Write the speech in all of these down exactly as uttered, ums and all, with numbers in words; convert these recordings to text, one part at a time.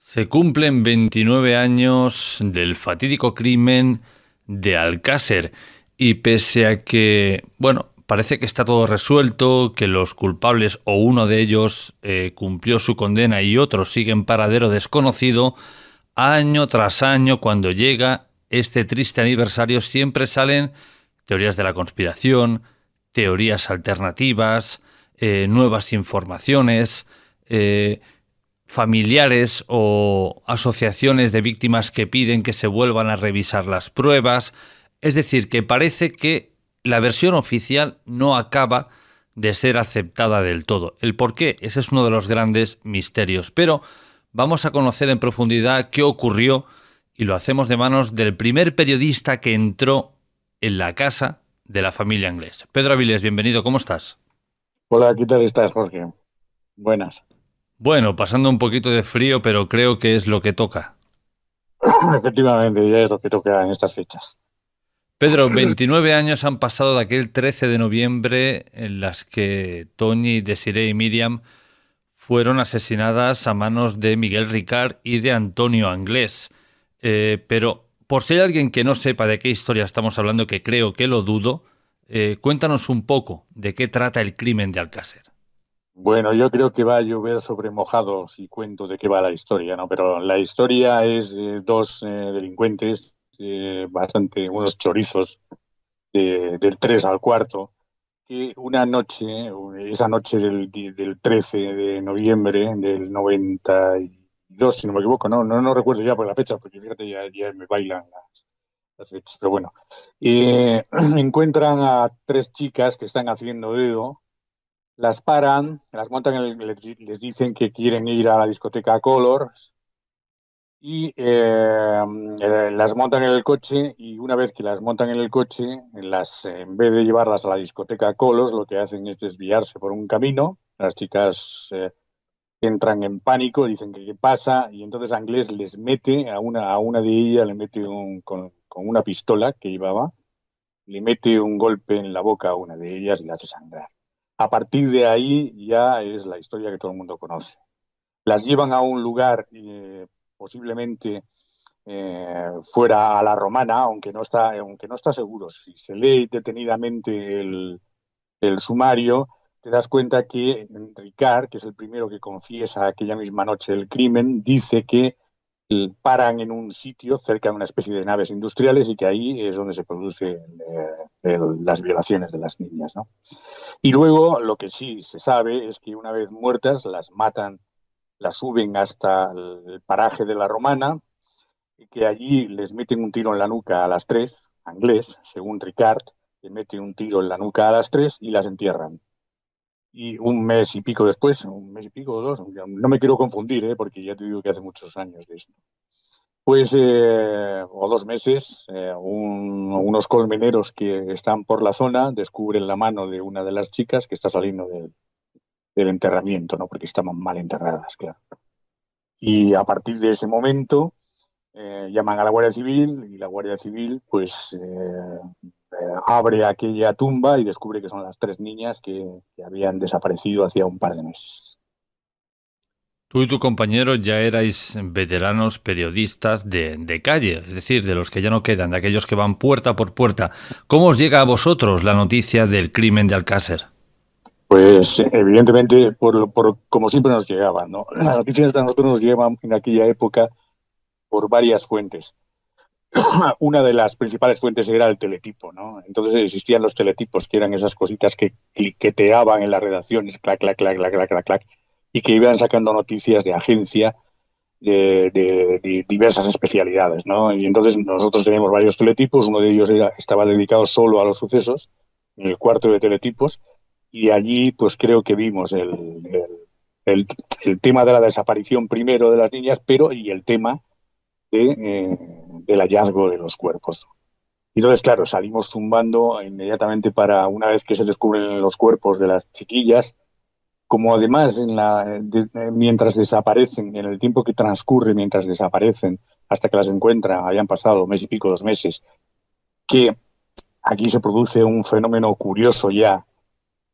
Se cumplen veintinueve años del fatídico crimen de Alcácer y pese a que, bueno, parece que está todo resuelto, que los culpables o uno de ellos eh, cumplió su condena y otros siguen paradero desconocido, año tras año cuando llega este triste aniversario siempre salen teorías de la conspiración, teorías alternativas, eh, nuevas informaciones, eh, familiares o asociaciones de víctimas que piden que se vuelvan a revisar las pruebas. Es decir, que parece que la versión oficial no acaba de ser aceptada del todo. ¿El por qué? Ese es uno de los grandes misterios. Pero vamos a conocer en profundidad qué ocurrió y lo hacemos de manos del primer periodista que entró en la casa de la familia Anglés. Pedro Avilés, bienvenido, ¿cómo estás? Hola, ¿qué tal estás, Jorge? Buenas. Bueno, pasando un poquito de frío, pero creo que es lo que toca. Efectivamente, ya es lo que toca en estas fechas. Pedro, veintinueve años han pasado de aquel trece de noviembre en las que Toñi, Desiree y Miriam fueron asesinadas a manos de Miguel Ricard y de Antonio Anglés. Eh, pero, por si hay alguien que no sepa de qué historia estamos hablando, que creo que lo dudo, eh, cuéntanos un poco de qué trata el crimen de Alcácer. Bueno, yo creo que va a llover sobre mojado si cuento de qué va la historia, ¿no? Pero la historia es de dos eh, delincuentes, eh, bastante, unos chorizos de- del tres al cuarto, que una noche, esa noche del, di- del trece de noviembre del noventa y dos, si no me equivoco, no, no, no recuerdo ya por la fecha, porque fíjate, ya, ya me bailan las, las fechas, pero bueno, eh, encuentran a tres chicas que están haciendo dedo. Las paran, las montan, en el- les, les dicen que quieren ir a la discoteca Colors y eh, eh, las montan en el coche y una vez que las montan en el coche, las, en vez de llevarlas a la discoteca Colors, lo que hacen es desviarse por un camino. Las chicas eh, entran en pánico, dicen que qué pasa y entonces Anglés les mete a una, a una de ellas, le mete un, con, con una pistola que llevaba, le mete un golpe en la boca a una de ellas y la hace sangrar. A partir de ahí ya es la historia que todo el mundo conoce. Las llevan a un lugar eh, posiblemente eh, fuera a la romana, aunque no está, aunque no está seguro. Si se lee detenidamente el, el sumario, te das cuenta que Ricard, que es el primero que confiesa aquella misma noche el crimen, dice que paran en un sitio cerca de una especie de naves industriales y que ahí es donde se producen eh, el, las violaciones de las niñas, ¿no? Y luego lo que sí se sabe es que una vez muertas las matan, las suben hasta el paraje de la Romana y que allí les meten un tiro en la nuca a las tres, Anglés, según Ricard, le mete un tiro en la nuca a las tres y las entierran. Y un mes y pico después, un mes y pico o dos, no me quiero confundir, ¿eh? Porque ya te digo que hace muchos años de esto. Pues, eh, o dos meses, eh, un- unos colmeneros que están por la zona descubren la mano de una de las chicas que está saliendo del, del enterramiento, ¿no? Porque estaban mal enterradas, claro. Y a partir de ese momento eh, llaman a la Guardia Civil y la Guardia Civil, pues, eh, eh, abre aquella tumba y descubre que son las tres niñas que, que habían desaparecido hacía un par de meses. Tú y tu compañero ya erais veteranos periodistas de, de calle, es decir, de los que ya no quedan, de aquellos que van puerta por puerta. ¿Cómo os llega a vosotros la noticia del crimen de Alcácer? Pues evidentemente, por, por como siempre nos llegaban, ¿no? Las noticias a nosotros nos llegaban en aquella época por varias fuentes. Una de las principales fuentes era el teletipo, ¿no? Entonces existían los teletipos, que eran esas cositas que cliqueteaban en las redacciones, clac, clac, clac, clac, clac, clac, clac, y que iban sacando noticias de agencia de, de, de diversas especialidades, ¿no? Y entonces nosotros teníamos varios teletipos, uno de ellos era, estaba dedicado solo a los sucesos, en el cuarto de teletipos, y allí pues creo que vimos el, el, el, el tema de la desaparición primero de las niñas, pero y el tema de, eh, del hallazgo de los cuerpos. Y entonces, claro, salimos zumbando inmediatamente para una vez que se descubren los cuerpos de las chiquillas, como además en la, de, mientras desaparecen, en el tiempo que transcurre mientras desaparecen, hasta que las encuentran, habían pasado mes y pico, dos meses, que aquí se produce un fenómeno curioso ya,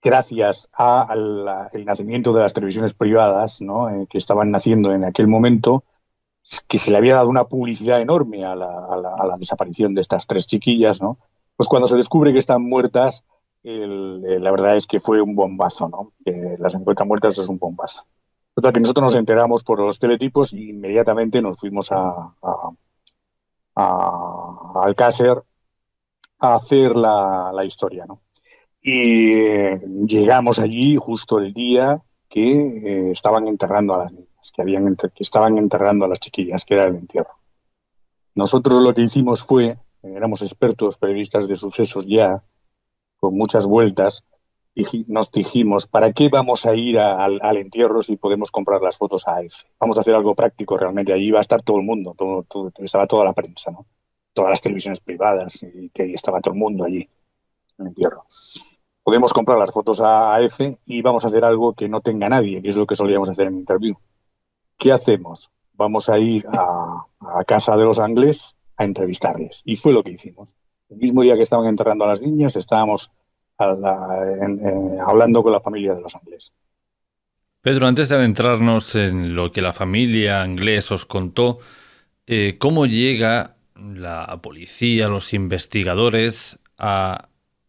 gracias al nacimiento de las televisiones privadas, ¿no? eh, que estaban naciendo en aquel momento, que se le había dado una publicidad enorme a la, a la, a la desaparición de estas tres chiquillas, ¿no? Pues cuando se descubre que están muertas, el, el, la verdad es que fue un bombazo, ¿no? Que las encuentran muertas es un bombazo. O sea, que nosotros nos enteramos por los teletipos y inmediatamente nos fuimos a, a, a, a Alcácer a hacer la, la historia, ¿no? Y eh, llegamos allí justo el día que eh, estaban enterrando a las niñas, que, habían enter que estaban enterrando a las chiquillas, que era el entierro. Nosotros lo que hicimos fue, éramos expertos periodistas de sucesos ya, con muchas vueltas, y nos dijimos, ¿para qué vamos a ir a, al, al entierro si podemos comprar las fotos a EFE? Vamos a hacer algo práctico realmente, allí iba a estar todo el mundo, todo, todo, estaba toda la prensa, ¿no? Todas las televisiones privadas, y que ahí estaba todo el mundo allí, en el entierro. Podemos comprar las fotos a EFE y vamos a hacer algo que no tenga nadie, que es lo que solíamos hacer en Interview. ¿Qué hacemos? Vamos a ir a, a casa de los Anglés a entrevistarles. Y fue lo que hicimos. El mismo día que estaban enterrando a las niñas, estábamos a la, en, en, hablando con la familia de los Anglés. Pedro, antes de adentrarnos en lo que la familia Anglés os contó, eh, ¿cómo llega la policía, los investigadores a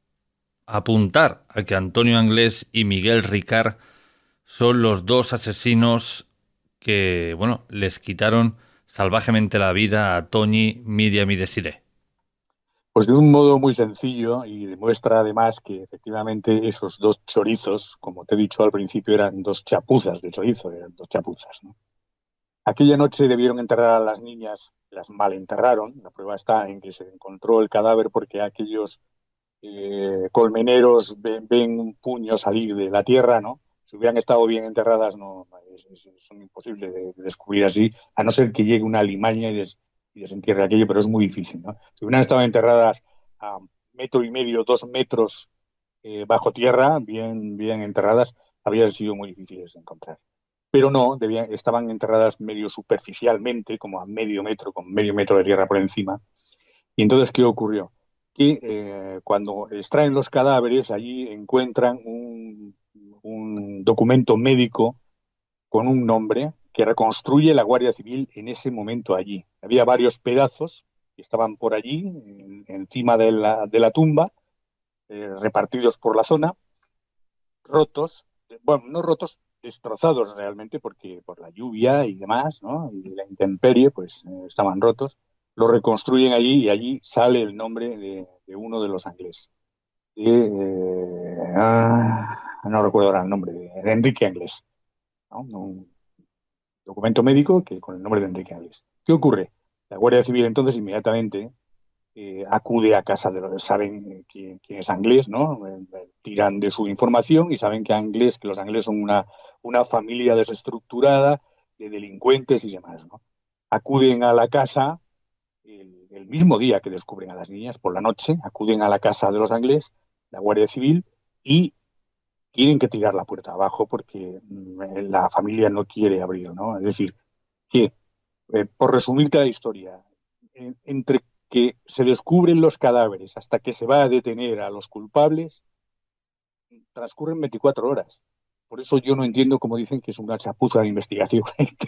apuntar a que Antonio Anglés y Miguel Ricard son los dos asesinos que, bueno, les quitaron salvajemente la vida a Toñi, Míriam y Desiré? Pues de un modo muy sencillo, y demuestra además que efectivamente esos dos chorizos, como te he dicho al principio, eran dos chapuzas de chorizo, eran dos chapuzas, ¿no? Aquella noche debieron enterrar a las niñas, las malenterraron. La prueba está en que se encontró el cadáver porque aquellos eh, colmeneros ven, ven un puño salir de la tierra, ¿no? Si hubieran estado bien enterradas, no, es, es, son imposibles de, de descubrir así, a no ser que llegue una alimaña y, des, y desentierre aquello, pero es muy difícil, ¿no? Si hubieran estado enterradas a metro y medio, dos metros eh, bajo tierra, bien, bien enterradas, habría sido muy difíciles de encontrar. Pero no, debían, estaban enterradas medio superficialmente, como a medio metro, con medio metro de tierra por encima. Y entonces, ¿qué ocurrió? Que eh, cuando extraen los cadáveres, allí encuentran un, un documento médico con un nombre que reconstruye la Guardia Civil en ese momento allí. Había varios pedazos que estaban por allí, en, encima de la, de la tumba, eh, repartidos por la zona, rotos, bueno, no rotos, destrozados realmente, porque por la lluvia y demás, ¿no? Y la intemperie, pues eh, estaban rotos. Lo reconstruyen allí y allí sale el nombre de, de uno de los Anglés. De, eh, ah, no recuerdo ahora el nombre, de, de Enrique Anglés, ¿no? Un documento médico que con el nombre de Enrique Anglés. ¿Qué ocurre? La Guardia Civil entonces inmediatamente eh, acude a casa de los, saben quién, quién es Anglés, ¿no? Eh, tiran de su información y saben que Anglés, que los Anglés son una, una familia desestructurada de delincuentes y demás, ¿no? Acuden a la casa el, el mismo día que descubren a las niñas, por la noche, acuden a la casa de los Anglés, la Guardia Civil, y tienen que tirar la puerta abajo porque mm, la familia no quiere abrir, ¿no? Es decir, que, eh, por resumirte la historia, en, entre que se descubren los cadáveres hasta que se va a detener a los culpables, transcurren veinticuatro horas. Por eso yo no entiendo cómo dicen que es una chapuza de investigación.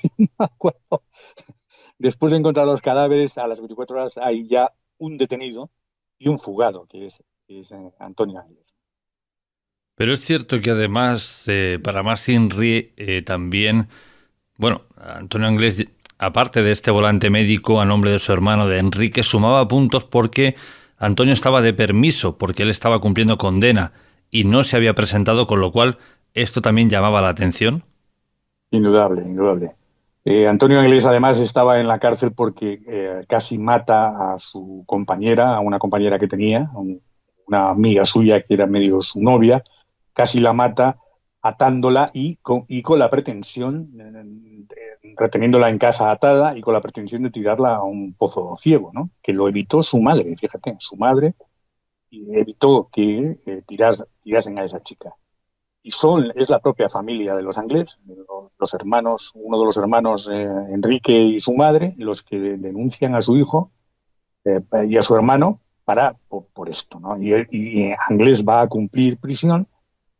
Después de encontrar los cadáveres, a las veinticuatro horas hay ya un detenido y un fugado, que es, que es eh, Antonio Anglés. Pero es cierto que además, eh, para más Inri, eh, también, bueno, Antonio Anglés, aparte de este volante médico a nombre de su hermano de Enrique, sumaba puntos porque Antonio estaba de permiso, porque él estaba cumpliendo condena y no se había presentado, con lo cual esto también llamaba la atención. Indudable, indudable. Eh, Antonio Anglés además estaba en la cárcel porque eh, casi mata a su compañera, a una compañera que tenía, un, una amiga suya que era medio su novia, casi la mata atándola y con, y con la pretensión, eh, reteniéndola en casa atada y con la pretensión de tirarla a un pozo ciego, ¿no? Que lo evitó su madre, fíjate, su madre evitó que eh, tiras, tirasen a esa chica. Y son, es la propia familia de los Anglés, los hermanos, uno de los hermanos, eh, Enrique y su madre, los que denuncian a su hijo eh, y a su hermano para por, por esto, ¿no? Y, y Anglés va a cumplir prisión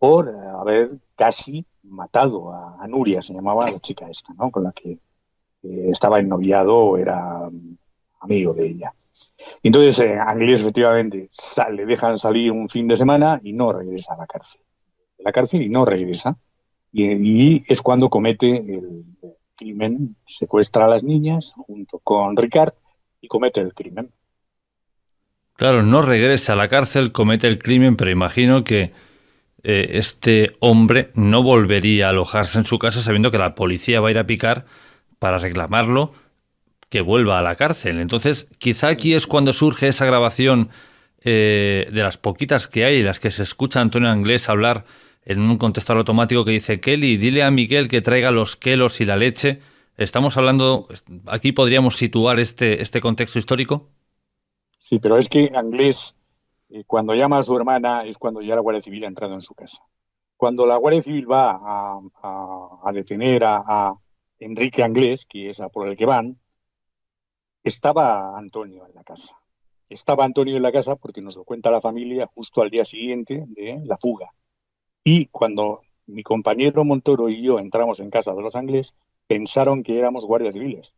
por eh, haber casi matado a, a Nuria, se llamaba la chica esta, ¿no? Con la que eh, estaba ennoviado o era um, amigo de ella. Y entonces, eh, Anglés, efectivamente, sale, le dejan salir un fin de semana y no regresa a la cárcel. De la cárcel y no regresa. Y, y es cuando comete el crimen, secuestra a las niñas junto con Ricard y comete el crimen. Claro, no regresa a la cárcel, comete el crimen, pero imagino que eh, este hombre no volvería a alojarse en su casa sabiendo que la policía va a ir a picar para reclamarlo que vuelva a la cárcel. Entonces, quizá aquí es cuando surge esa grabación eh, de las poquitas que hay, las que se escucha a Antonio Anglés hablar en un contestador automático que dice: Kelly, dile a Miguel que traiga los quelos y la leche. Estamos hablando, aquí podríamos situar este, este contexto histórico. Sí, pero es que Anglés, eh, cuando llama a su hermana, es cuando ya la Guardia Civil ha entrado en su casa. Cuando la Guardia Civil va a, a, a detener a, a Enrique Anglés, que es a por el que van, estaba Antonio en la casa. Estaba Antonio en la casa porque nos lo cuenta la familia justo al día siguiente de la fuga. Y cuando mi compañero Montoro y yo entramos en casa de los Anglés, pensaron que éramos guardias civiles.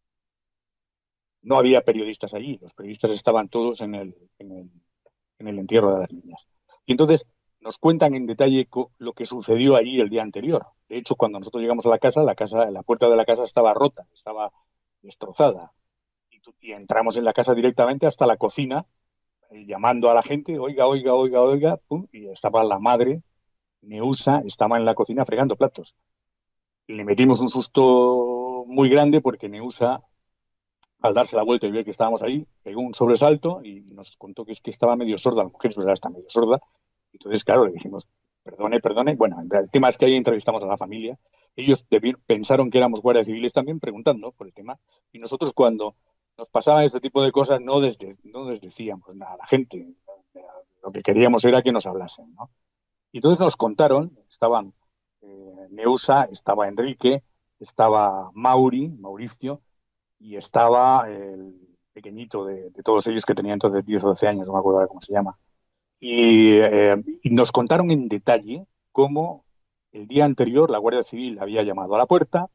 No había periodistas allí, los periodistas estaban todos en el, en el, en el entierro de las niñas. Y entonces nos cuentan en detalle lo que sucedió allí el día anterior. De hecho, cuando nosotros llegamos a la casa, la casa, la puerta de la casa estaba rota, estaba destrozada. Y, y entramos en la casa directamente hasta la cocina, eh, llamando a la gente: oiga, oiga, oiga, oiga, pum, y estaba la madre, Neusa, estaba en la cocina fregando platos. Le metimos un susto muy grande porque Neusa, al darse la vuelta y ver que estábamos ahí, pegó un sobresalto y nos contó que es que estaba medio sorda, la mujer pues, está medio sorda. Entonces, claro, le dijimos: perdone, perdone. Bueno, el tema es que ahí entrevistamos a la familia. Ellos pensaron que éramos guardias civiles también, preguntando por el tema. Y nosotros, cuando nos pasaban este tipo de cosas, no, desde, no les decíamos nada a la gente. Lo que queríamos era que nos hablasen, ¿no? Y entonces nos contaron, estaban eh, Neusa, estaba Enrique, estaba Mauri, Mauricio, y estaba el pequeñito de, de todos ellos, que tenía entonces diez o doce años, no me acuerdo ahora cómo se llama. Y, eh, y nos contaron en detalle cómo el día anterior la Guardia Civil había llamado a la puerta,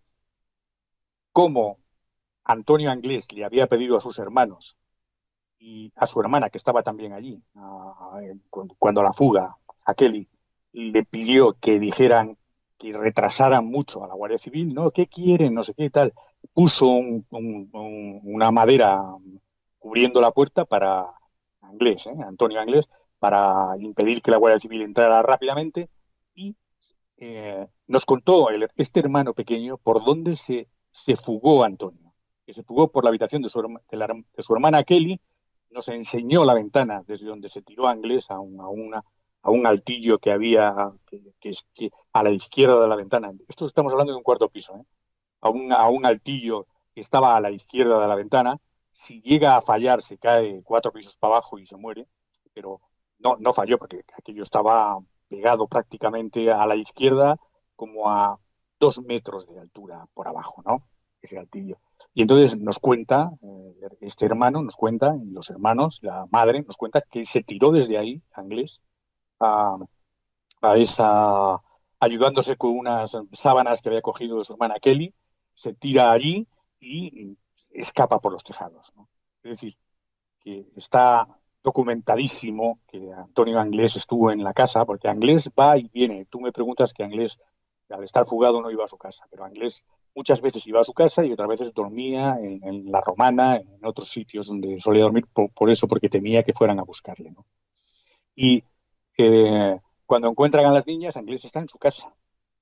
cómo Antonio Anglés le había pedido a sus hermanos y a su hermana, que estaba también allí, a, a, cuando, cuando la fuga, a Kelly, le pidió que dijeran, que retrasaran mucho a la Guardia Civil, ¿no? ¿Qué quieren? No sé qué tal. Puso un, un, un, una madera cubriendo la puerta para Anglés, ¿eh? Antonio Anglés, para impedir que la Guardia Civil entrara rápidamente. Y eh, nos contó el, este hermano pequeño por dónde se, se fugó Antonio, que se fugó por la habitación de su, de la, de su hermana Kelly. Nos enseñó la ventana desde donde se tiró Anglés a, un, a, una, a un altillo que había que, que, que a la izquierda de la ventana. Esto estamos hablando de un cuarto piso, ¿eh? A, un, a un altillo que estaba a la izquierda de la ventana. Si llega a fallar, se cae cuatro pisos para abajo y se muere, pero no, no falló porque aquello estaba pegado prácticamente a la izquierda, como a dos metros de altura por abajo, ¿no? Ese altillo. Y entonces nos cuenta, eh, este hermano nos cuenta, y los hermanos, la madre nos cuenta que se tiró desde ahí, Anglés, a, a esa, ayudándose con unas sábanas que había cogido de su hermana Kelly, se tira allí y escapa por los tejados, ¿no? Es decir, que está documentadísimo que Antonio Anglés estuvo en la casa, porque Anglés va y viene. Tú me preguntas que Anglés, al estar fugado, no iba a su casa, pero Anglés muchas veces iba a su casa y otras veces dormía en, en La Romana, en otros sitios donde solía dormir, por, por eso, porque temía que fueran a buscarle, ¿no? Y eh, cuando encuentran a las niñas, Anglés está en su casa.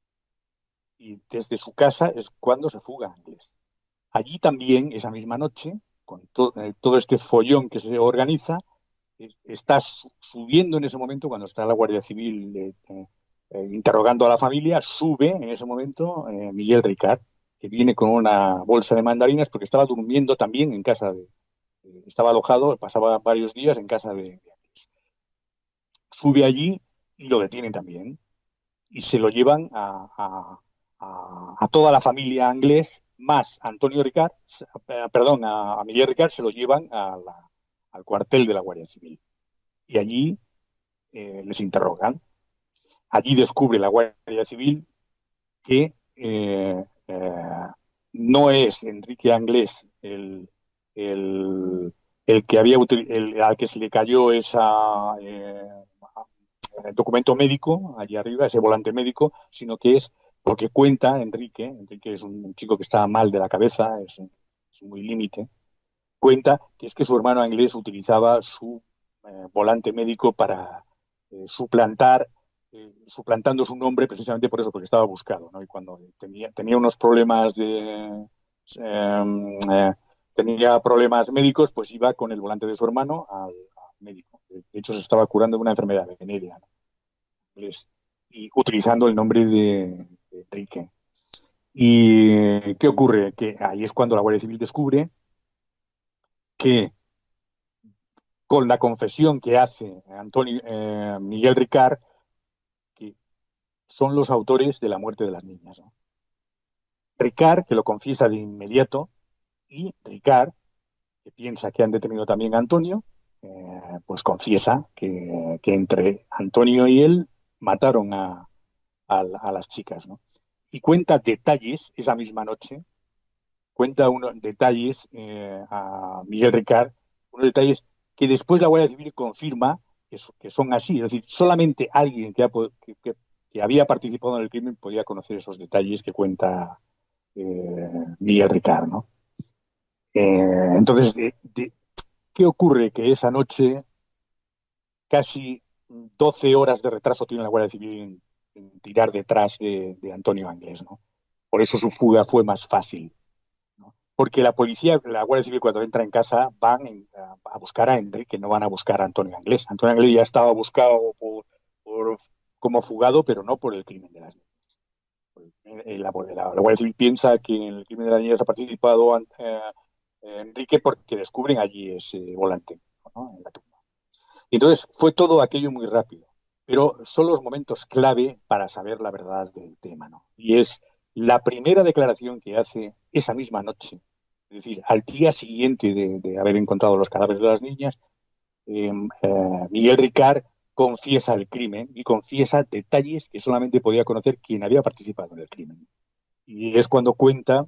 Y desde su casa es cuando se fuga Anglés. Allí también, esa misma noche, con to eh, todo este follón que se organiza, eh, está su subiendo en ese momento, cuando está la Guardia Civil eh, eh, interrogando a la familia, sube en ese momento eh, Miguel Ricard, que viene con una bolsa de mandarinas porque estaba durmiendo también en casa de... Eh, estaba alojado, pasaba varios días en casa de, de Anglés. Sube allí y lo detienen también. Y se lo llevan a, a, a, a toda la familia Anglés, más Antonio Ricard, eh, perdón, a, a Miguel Ricard, se lo llevan a la, al cuartel de la Guardia Civil. Y allí eh, les interrogan. allí descubre la Guardia Civil que eh, eh, no es Enrique Anglés el, el, el que había el, al que se le cayó esa eh, el documento médico allí arriba, ese volante médico, sino que es porque cuenta Enrique, Enrique es un chico que está mal de la cabeza, es, es muy límite, cuenta que es que su hermano Anglés utilizaba su eh, volante médico para eh, suplantar, eh, suplantando su nombre precisamente por eso, porque estaba buscado, ¿no? Y cuando tenía, tenía unos problemas de... Eh, eh, tenía problemas médicos, pues iba con el volante de su hermano al, al médico. De hecho, se estaba curando de una enfermedad venérea, ¿no? Y utilizando el nombre de, de Enrique. ¿Y qué ocurre? Que ahí es cuando la Guardia Civil descubre que con la confesión que hace Antonio, eh, Miguel Ricard, que son los autores de la muerte de las niñas, ¿no? Ricard, que lo confiesa de inmediato, y Ricard, que piensa que han detenido también a Antonio, eh, pues confiesa que, que, entre Antonio y él mataron a, a, a las chicas, ¿no? Y cuenta detalles esa misma noche, cuenta unos detalles eh, a Miguel Ricard, unos detalles que después la Guardia Civil confirma que, que son así. Es decir, solamente alguien que, ha, que, que, que, había participado en el crimen podía conocer esos detalles que cuenta eh, Miguel Ricard, ¿no? Eh, entonces, de, de, ¿qué ocurre? Que esa noche casi doce horas de retraso tiene la Guardia Civil en, en tirar detrás de, de Antonio Anglés, ¿no? Por eso su fuga fue más fácil, ¿no? Porque la policía, la Guardia Civil, cuando entra en casa, van en, a, a buscar a Enrique, no van a buscar a Antonio Anglés. Antonio Anglés ya estaba buscado por, por, como fugado, pero no por el crimen de las niñas. La, la, la Guardia Civil piensa que en el crimen de las niñas ha participado eh, Enrique porque descubren allí ese volante, ¿no? En la tumba. Y entonces fue todo aquello muy rápido, pero son los momentos clave para saber la verdad del tema, ¿no? Y es la primera declaración que hace esa misma noche, es decir, al día siguiente de, de haber encontrado los cadáveres de las niñas, eh, eh, Miguel Ricard confiesa el crimen y confiesa detalles que solamente podía conocer quien había participado en el crimen. Y es cuando cuenta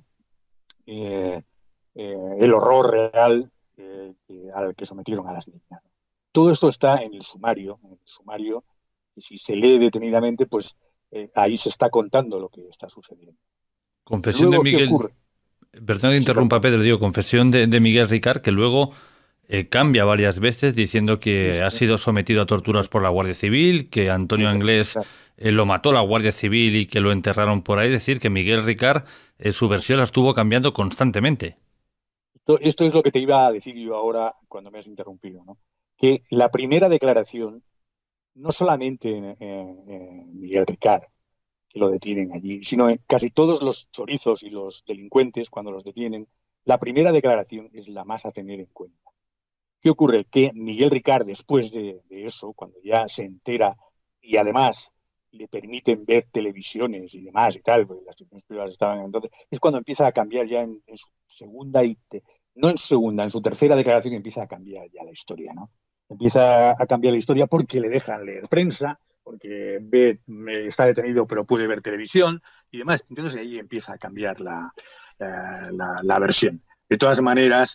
eh, eh, el horror real eh, al que sometieron a las niñas. Todo esto está en el sumario, en el sumario, y si se lee detenidamente, pues eh, ahí se está contando lo que está sucediendo. Confesión de Luego, ¿qué Miguel, ocurre? perdón que Sí, interrumpa, perdón. Pedro, digo, confesión de, de Miguel Ricard, que luego eh, cambia varias veces diciendo que ha Eso, sido sometido a torturas por la Guardia Civil, que sí, Antonio Anglés exacto. eh, lo mató la Guardia Civil y que lo enterraron por ahí. Es decir, que Miguel Ricard eh, su versión la estuvo cambiando constantemente. Esto, esto es lo que te iba a decir yo ahora cuando me has interrumpido, ¿no? Que la primera declaración, no solamente en, en, en Miguel Ricard, que lo detienen allí, sino en casi todos los chorizos y los delincuentes, cuando los detienen, la primera declaración es la más a tener en cuenta. ¿Qué ocurre? Que Miguel Ricard, después de, de eso, cuando ya se entera y además le permiten ver televisiones y demás y tal, porque las televisiones privadas estaban entonces, es cuando empieza a cambiar ya en, en su segunda y te, no en su segunda, en su tercera declaración empieza a cambiar ya la historia, ¿no? Empieza a cambiar la historia porque le dejan leer prensa, porque ve, está detenido pero puede ver televisión y demás. Entonces ahí empieza a cambiar la, la, la, la versión. De todas maneras,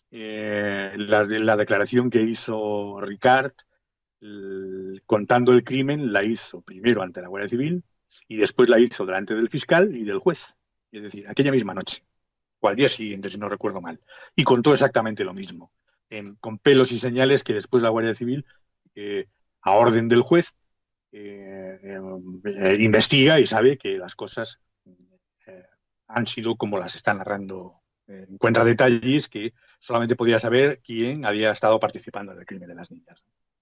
eh, la, la declaración que hizo Ricard el, contando el crimen la hizo primero ante la Guardia Civil y después la hizo delante del fiscal y del juez. Es decir, aquella misma noche, o al día siguiente, si no recuerdo mal. Y contó exactamente lo mismo, en, con pelos y señales que después la Guardia Civil, eh, a orden del juez, eh, eh, investiga y sabe que las cosas eh, han sido como las está narrando. Eh, encuentra detalles que solamente podía saber quién había estado participando en el crimen de las niñas.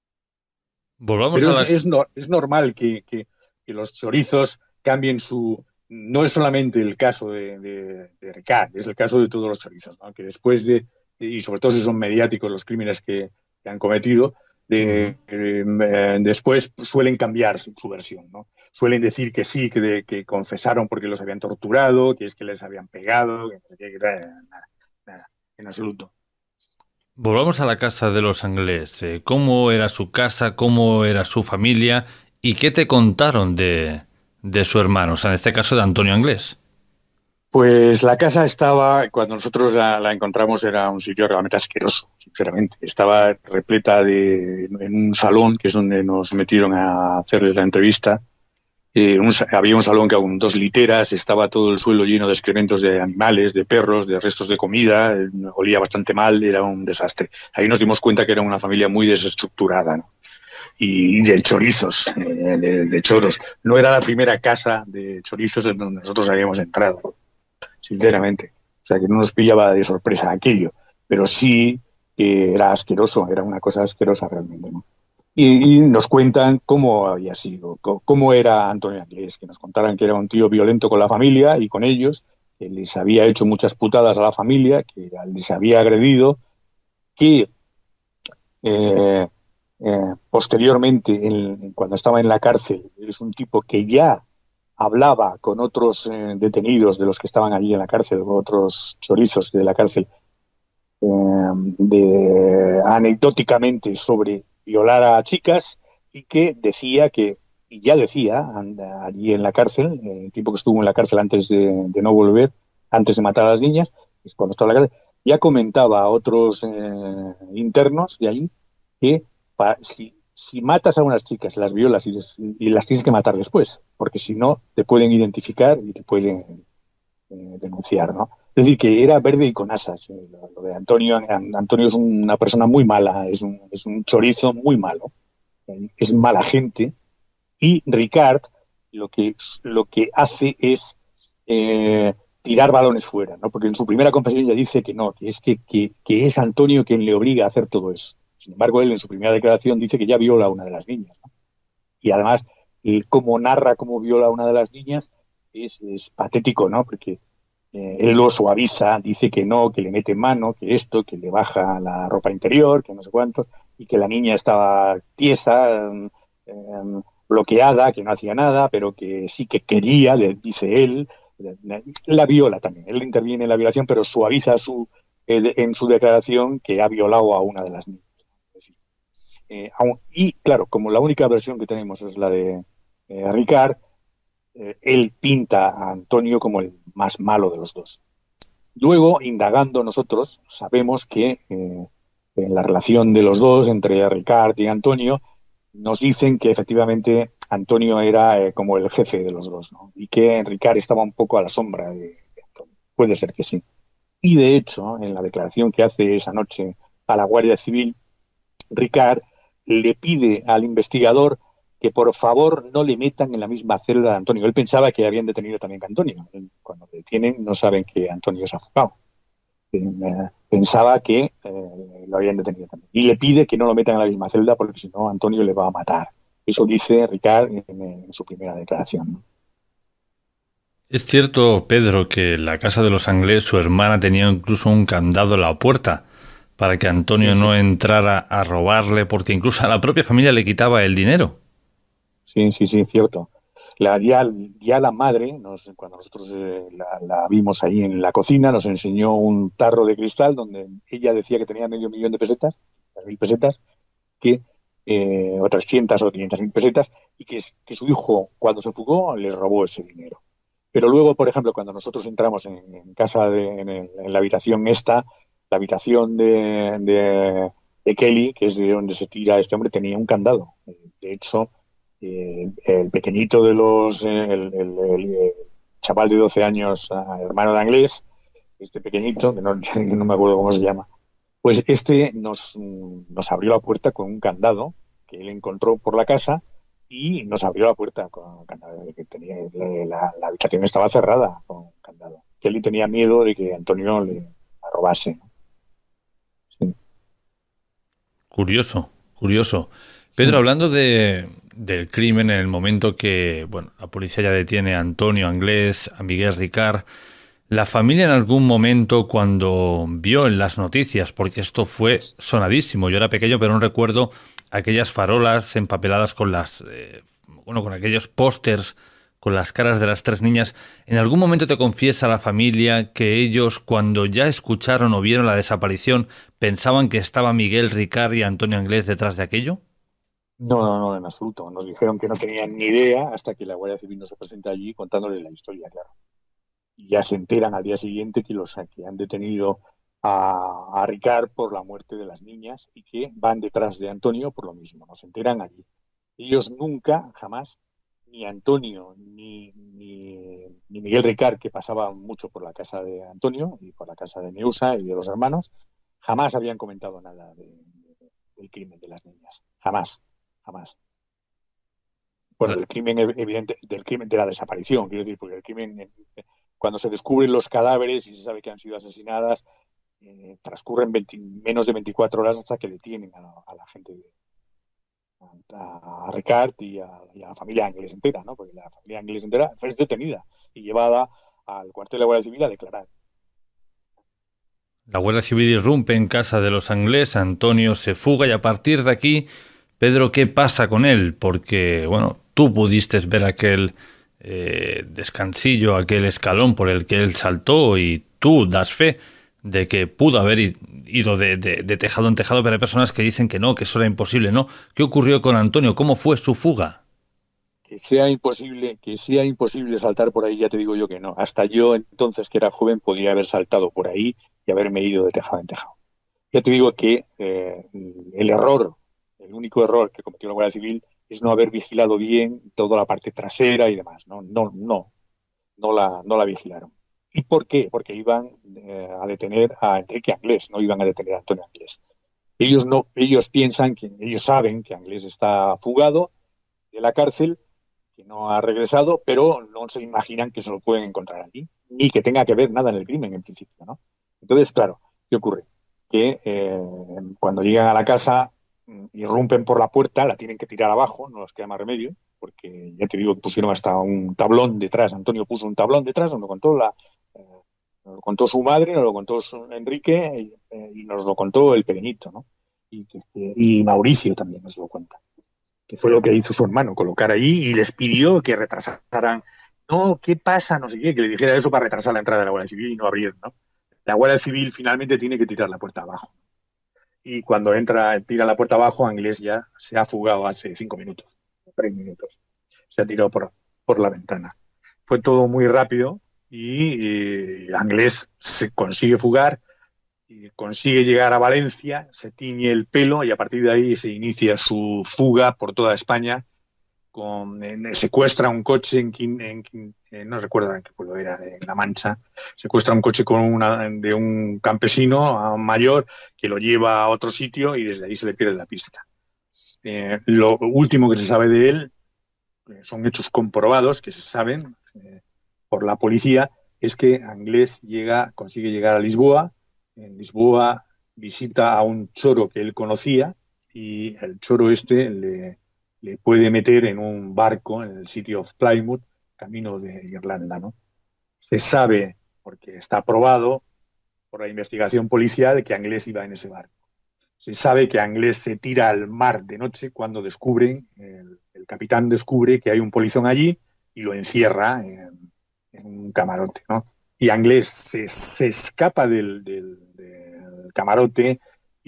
Volvamos Pero a es, la... es, no, es normal que, que, que, los chorizos cambien su... No es solamente el caso de, de, de Ricard, es el caso de todos los chorizos, ¿no? Que después de, y sobre todo si son mediáticos los crímenes que, que han cometido, Uh-huh. de, eh, después suelen cambiar su, su versión, ¿no? Suelen decir que sí, que, de, que confesaron porque los habían torturado, que es que les habían pegado, que, que, que nada, nada, en absoluto. Volvamos a la casa de los Anglés. Eh, ¿Cómo era su casa? ¿Cómo era su familia? ¿Y qué te contaron de, de su hermano, o sea, en este caso de Antonio Anglés? Pues la casa estaba, cuando nosotros la, la encontramos, era un sitio realmente asqueroso, sinceramente. Estaba repleta de, en un salón, que es donde nos metieron a hacerles la entrevista. Eh, un, había un salón que con dos literas, estaba todo el suelo lleno de excrementos de animales, de perros, de restos de comida, eh, olía bastante mal, era un desastre. Ahí nos dimos cuenta que era una familia muy desestructurada, ¿no? Y, y de chorizos, eh, de, de choros. No era la primera casa de chorizos en donde nosotros habíamos entrado, sinceramente. O sea, que no nos pillaba de sorpresa aquello, pero sí que era asqueroso, era una cosa asquerosa realmente, ¿no? Y, y nos cuentan cómo había sido, cómo era Antonio Anglés, que nos contaran que era un tío violento con la familia y con ellos, que les había hecho muchas putadas a la familia, que les había agredido, que eh, eh, posteriormente, en, cuando estaba en la cárcel, es un tipo que ya hablaba con otros eh, detenidos de los que estaban allí en la cárcel, con otros chorizos de la cárcel, eh, de, anecdóticamente sobre violar a chicas, y que decía que, y ya decía allí en la cárcel, el tiempo que estuvo en la cárcel antes de, de no volver, antes de matar a las niñas, es cuando estaba en la cárcel, ya comentaba a otros eh, internos de allí que pa, si, si matas a unas chicas, las violas y, les, y las tienes que matar después, porque si no te pueden identificar y te pueden eh, denunciar, ¿no? Es decir, que era verde y con asas. Eh, lo, lo de Antonio, Antonio es una persona muy mala, es un, es un chorizo muy malo, eh, es mala gente, y Ricard lo que, lo que hace es eh, tirar balones fuera, ¿no? Porque en su primera confesión ya dice que no, que es, que, que, que es Antonio quien le obliga a hacer todo eso. Sin embargo, él en su primera declaración dice que ya viola a una de las niñas, ¿no? Y además, eh, cómo narra cómo viola a una de las niñas es, es patético, ¿no? Porque eh, él lo suaviza, dice que no, que le mete mano, que esto, que le baja la ropa interior, que no sé cuánto, y que la niña estaba tiesa, eh, bloqueada, que no hacía nada, pero que sí que quería, dice él. La viola también, él interviene en la violación, pero suaviza su, eh, en su declaración que ha violado a una de las niñas. Eh, y claro, como la única versión que tenemos es la de eh, Ricard, eh, él pinta a Antonio como el más malo de los dos. Luego, indagando nosotros, sabemos que eh, en la relación de los dos, entre Ricard y Antonio, nos dicen que efectivamente Antonio era eh, como el jefe de los dos, ¿no? Y que Ricard estaba un poco a la sombra de, de Antonio. Puede ser que sí. Y de hecho, en la declaración que hace esa noche a la Guardia Civil, Ricard le pide al investigador que por favor no le metan en la misma celda de Antonio. Él pensaba que habían detenido también a Antonio. Cuando le detienen no saben que Antonio es afugado. Pensaba que eh, lo habían detenido también. Y le pide que no lo metan en la misma celda porque si no Antonio le va a matar. Eso dice Ricard en, en su primera declaración, ¿no? Es cierto, Pedro, que en la casa de los Anglés su hermana tenía incluso un candado en la puerta para que Antonio sí, sí. no entrara a robarle, porque incluso a la propia familia le quitaba el dinero. Sí, sí, sí, cierto. La, ya, ya la madre, nos, cuando nosotros eh, la, la vimos ahí en la cocina, nos enseñó un tarro de cristal donde ella decía que tenía medio millón de pesetas, mil pesetas, que eh, o trescientas o quinientas mil pesetas, y que, que su hijo, cuando se fugó, les robó ese dinero. Pero luego, por ejemplo, cuando nosotros entramos en, en casa, de, en, el, en la habitación esta, la habitación de, de, de Kelly, que es de donde se tira este hombre, tenía un candado. De hecho, eh, el pequeñito de los, eh, el, el, el chaval de doce años, hermano de Anglés, este pequeñito, que no, que no me acuerdo cómo se llama, pues este nos, nos abrió la puerta con un candado que él encontró por la casa y nos abrió la puerta con candado, que tenía, la, la habitación estaba cerrada con candado. Kelly tenía miedo de que Antonio le la robase. Sí. Curioso, curioso. Pedro, Sí. hablando de, del crimen, en el momento que bueno, la policía ya detiene a Antonio Anglés, a Miguel Ricard, la familia en algún momento cuando vio en las noticias, porque esto fue sonadísimo, yo era pequeño pero no recuerdo aquellas farolas empapeladas con las, eh, bueno, con aquellos pósters con las caras de las tres niñas, ¿en algún momento te confiesa la familia que ellos cuando ya escucharon o vieron la desaparición pensaban que estaba Miguel Ricard y Antonio Anglés detrás de aquello? No, no, no, en absoluto. Nos dijeron que no tenían ni idea hasta que la Guardia Civil no se presenta allí contándoles la historia, claro. Y ya se enteran al día siguiente que los que han detenido a, a Ricard por la muerte de las niñas y que van detrás de Antonio por lo mismo. Nos enteran allí. Ellos nunca, jamás, ni Antonio ni, ni, ni Miguel Ricard, que pasaba mucho por la casa de Antonio y por la casa de Neusa y de los hermanos, jamás habían comentado nada de, de, del crimen de las niñas. Jamás, jamás. Bueno, del crimen evidente, del crimen de la desaparición, quiero decir, porque el crimen, eh, cuando se descubren los cadáveres y se sabe que han sido asesinadas, eh, transcurren veinte, menos de veinticuatro horas hasta que detienen a, a la gente, a, a Ricard y a, y a la familia Ángeles entera, ¿no? Porque la familia Ángeles entera fue detenida y llevada al cuartel de la Guardia Civil a declarar. La Guardia Civil irrumpe en casa de los Anglés, Antonio se fuga y a partir de aquí, Pedro, ¿qué pasa con él? Porque, bueno, tú pudiste ver aquel eh, descansillo, aquel escalón por el que él saltó y tú das fe de que pudo haber ido de, de, de tejado en tejado, pero hay personas que dicen que no, que eso era imposible, ¿no? ¿Qué ocurrió con Antonio? ¿Cómo fue su fuga? Que sea imposible, que sea imposible saltar por ahí, ya te digo yo que no. Hasta yo entonces, que era joven, podía haber saltado por ahí y haberme ido de tejado en tejado. Ya te digo que eh, el error, el único error que cometió la Guardia Civil es no haber vigilado bien toda la parte trasera y demás. No, no, no, no la, no la vigilaron. ¿Y por qué? Porque iban eh, a detener a Enrique Anglés, no iban a detener a Antonio Anglés. Ellos no, ellos piensan que, ellos saben que Anglés está fugado de la cárcel, que no ha regresado, pero no se imaginan que se lo pueden encontrar allí, ni que tenga que ver nada en el crimen en principio, ¿no? Entonces, claro, ¿qué ocurre? Que eh, cuando llegan a la casa, irrumpen por la puerta, la tienen que tirar abajo, no les queda más remedio, porque ya te digo que pusieron hasta un tablón detrás, Antonio puso un tablón detrás donde contó la, eh, nos lo contó su madre, nos lo contó su Enrique y, eh, y nos lo contó el pequeñito, ¿no? Y, y Mauricio también nos lo cuenta, que fue lo que hizo su hermano, colocar ahí y les pidió que retrasaran. No, ¿qué pasa? No sé qué, que le dijera eso para retrasar la entrada de la Guardia Civil y no abrir, ¿no? La Guardia Civil finalmente tiene que tirar la puerta abajo. Y cuando entra, tira la puerta abajo, Anglés ya se ha fugado hace cinco minutos, tres minutos. Se ha tirado por, por la ventana. Fue todo muy rápido y, y Anglés se consigue fugar, y consigue llegar a Valencia, se tiñe el pelo y a partir de ahí se inicia su fuga por toda España. Con, en, secuestra un coche en, en, en no recuerdo en qué pueblo era, de La Mancha, secuestra un coche con una, de un campesino mayor que lo lleva a otro sitio y desde ahí se le pierde la pista. Eh, lo último que se sabe de él, eh, son hechos comprobados que se saben eh, por la policía, es que Anglés llega, consigue llegar a Lisboa. En Lisboa visita a un choro que él conocía y el choro este le le puede meter en un barco en el City of Plymouth, camino de Irlanda, ¿no? Se sabe, porque está probado por la investigación policial, que Anglés iba en ese barco. Se sabe que Anglés se tira al mar de noche cuando descubren, el, el capitán descubre que hay un polizón allí y lo encierra en, en un camarote, ¿no? Y Anglés se, se escapa del, del, del camarote,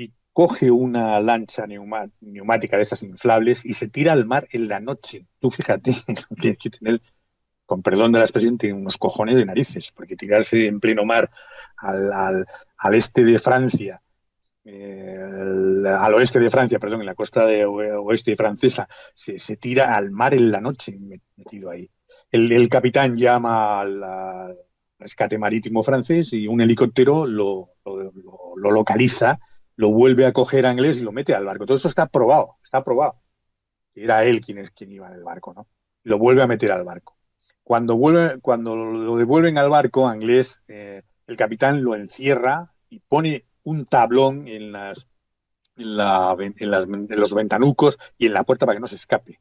coge una lancha neumática de esas inflables y se tira al mar en la noche. Tú fíjate, tienes que tener, con perdón de la expresión, tiene unos cojones de narices, porque tirarse en pleno mar al, al, al este de Francia, eh, al, al oeste de Francia, perdón, en la costa de oeste francesa, se, se tira al mar en la noche metido ahí. El, el capitán llama al, al rescate marítimo francés y un helicóptero lo, lo, lo, lo localiza, lo vuelve a coger a Anglés y lo mete al barco. Todo esto está probado, está probado. Era él quien, es, quien iba en el barco, ¿no? Lo vuelve a meter al barco. Cuando, vuelve, cuando lo devuelven al barco, Anglés, eh, el capitán lo encierra y pone un tablón en, las, en, la, en, las, en los ventanucos y en la puerta para que no se escape.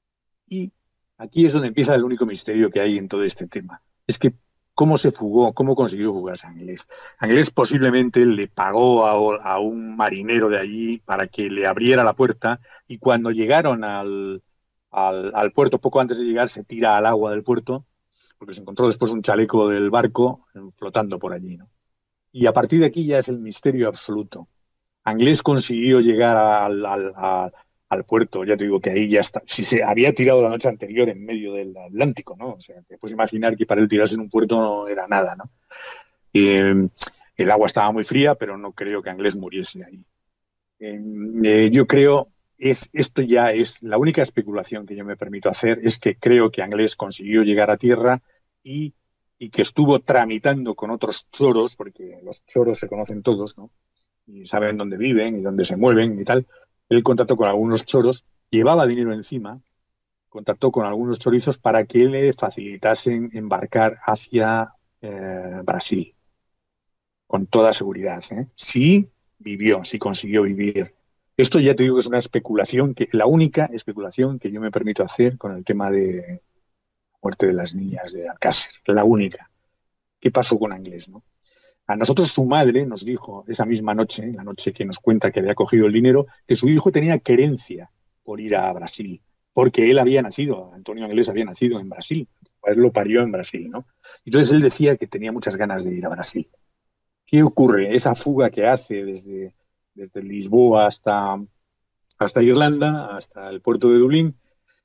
Y aquí es donde empieza el único misterio que hay en todo este tema. Es que ¿cómo se fugó? ¿Cómo consiguió fugarse Anglés? Anglés posiblemente le pagó a, a un marinero de allí para que le abriera la puerta y cuando llegaron al, al, al puerto, poco antes de llegar, se tira al agua del puerto porque se encontró después un chaleco del barco flotando por allí, ¿no? Y a partir de aquí ya es el misterio absoluto. Anglés consiguió llegar al, al, a, al puerto. Ya te digo que ahí ya está. Si se había tirado la noche anterior en medio del Atlántico, ¿no? O sea, te puedes imaginar que para él tirarse en un puerto no era nada, ¿no? Eh, el agua estaba muy fría, pero no creo que Anglés muriese ahí. Eh, eh, yo creo, es, esto ya es la única especulación que yo me permito hacer, es que creo que Anglés consiguió llegar a tierra y, y que estuvo tramitando con otros choros, porque los choros se conocen todos, ¿no? Y saben dónde viven y dónde se mueven y tal. Él contactó con algunos choros, llevaba dinero encima, contactó con algunos chorizos para que le facilitasen embarcar hacia eh, Brasil, con toda seguridad, ¿eh? Sí vivió, sí consiguió vivir. Esto ya te digo que es una especulación, que la única especulación que yo me permito hacer con el tema de la muerte de las niñas de Alcácer, la única. ¿Qué pasó con Anglés, no? A nosotros su madre nos dijo esa misma noche, la noche que nos cuenta que había cogido el dinero, que su hijo tenía querencia por ir a Brasil, porque él había nacido, Antonio Anglés había nacido en Brasil, él lo parió en Brasil, ¿no? Entonces él decía que tenía muchas ganas de ir a Brasil. ¿Qué ocurre? Esa fuga que hace desde, desde Lisboa hasta, hasta Irlanda, hasta el puerto de Dublín,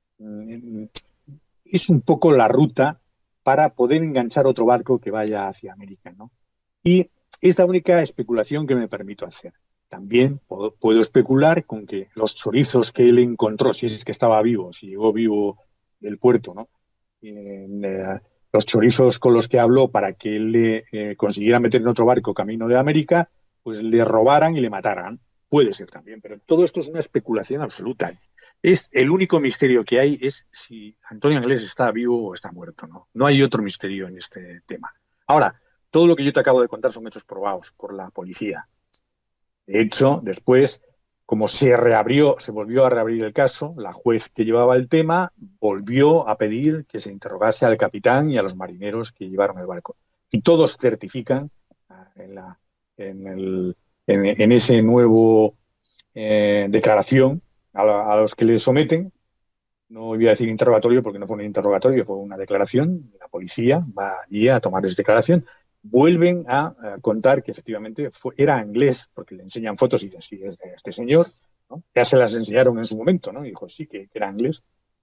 es un poco la ruta para poder enganchar otro barco que vaya hacia América, ¿no? Y es la única especulación que me permito hacer. También puedo, puedo especular con que los chorizos que él encontró, si es que estaba vivo, si llegó vivo del puerto, ¿no? Eh, los chorizos con los que habló para que él le eh, consiguiera meter en otro barco camino de América, pues le robaran y le mataran. Puede ser también, pero todo esto es una especulación absoluta. Es el único misterio que hay es si Antonio Anglés está vivo o está muerto, ¿no? No hay otro misterio en este tema. Ahora, todo lo que yo te acabo de contar son hechos probados por la policía. De hecho, después, como se reabrió, se volvió a reabrir el caso, la juez que llevaba el tema volvió a pedir que se interrogase al capitán y a los marineros que llevaron el barco. Y todos certifican en, la, en, el, en, en ese nuevo eh, declaración a, la, a los que le someten. No voy a decir interrogatorio porque no fue un interrogatorio, fue una declaración. La policía va allí a tomar esa declaración. Vuelven a, a contar que efectivamente fue, era Anglés, porque le enseñan fotos y dicen, sí, es de este señor, ¿no? Ya se las enseñaron en su momento, ¿no? Y dijo, sí, que, que era Anglés.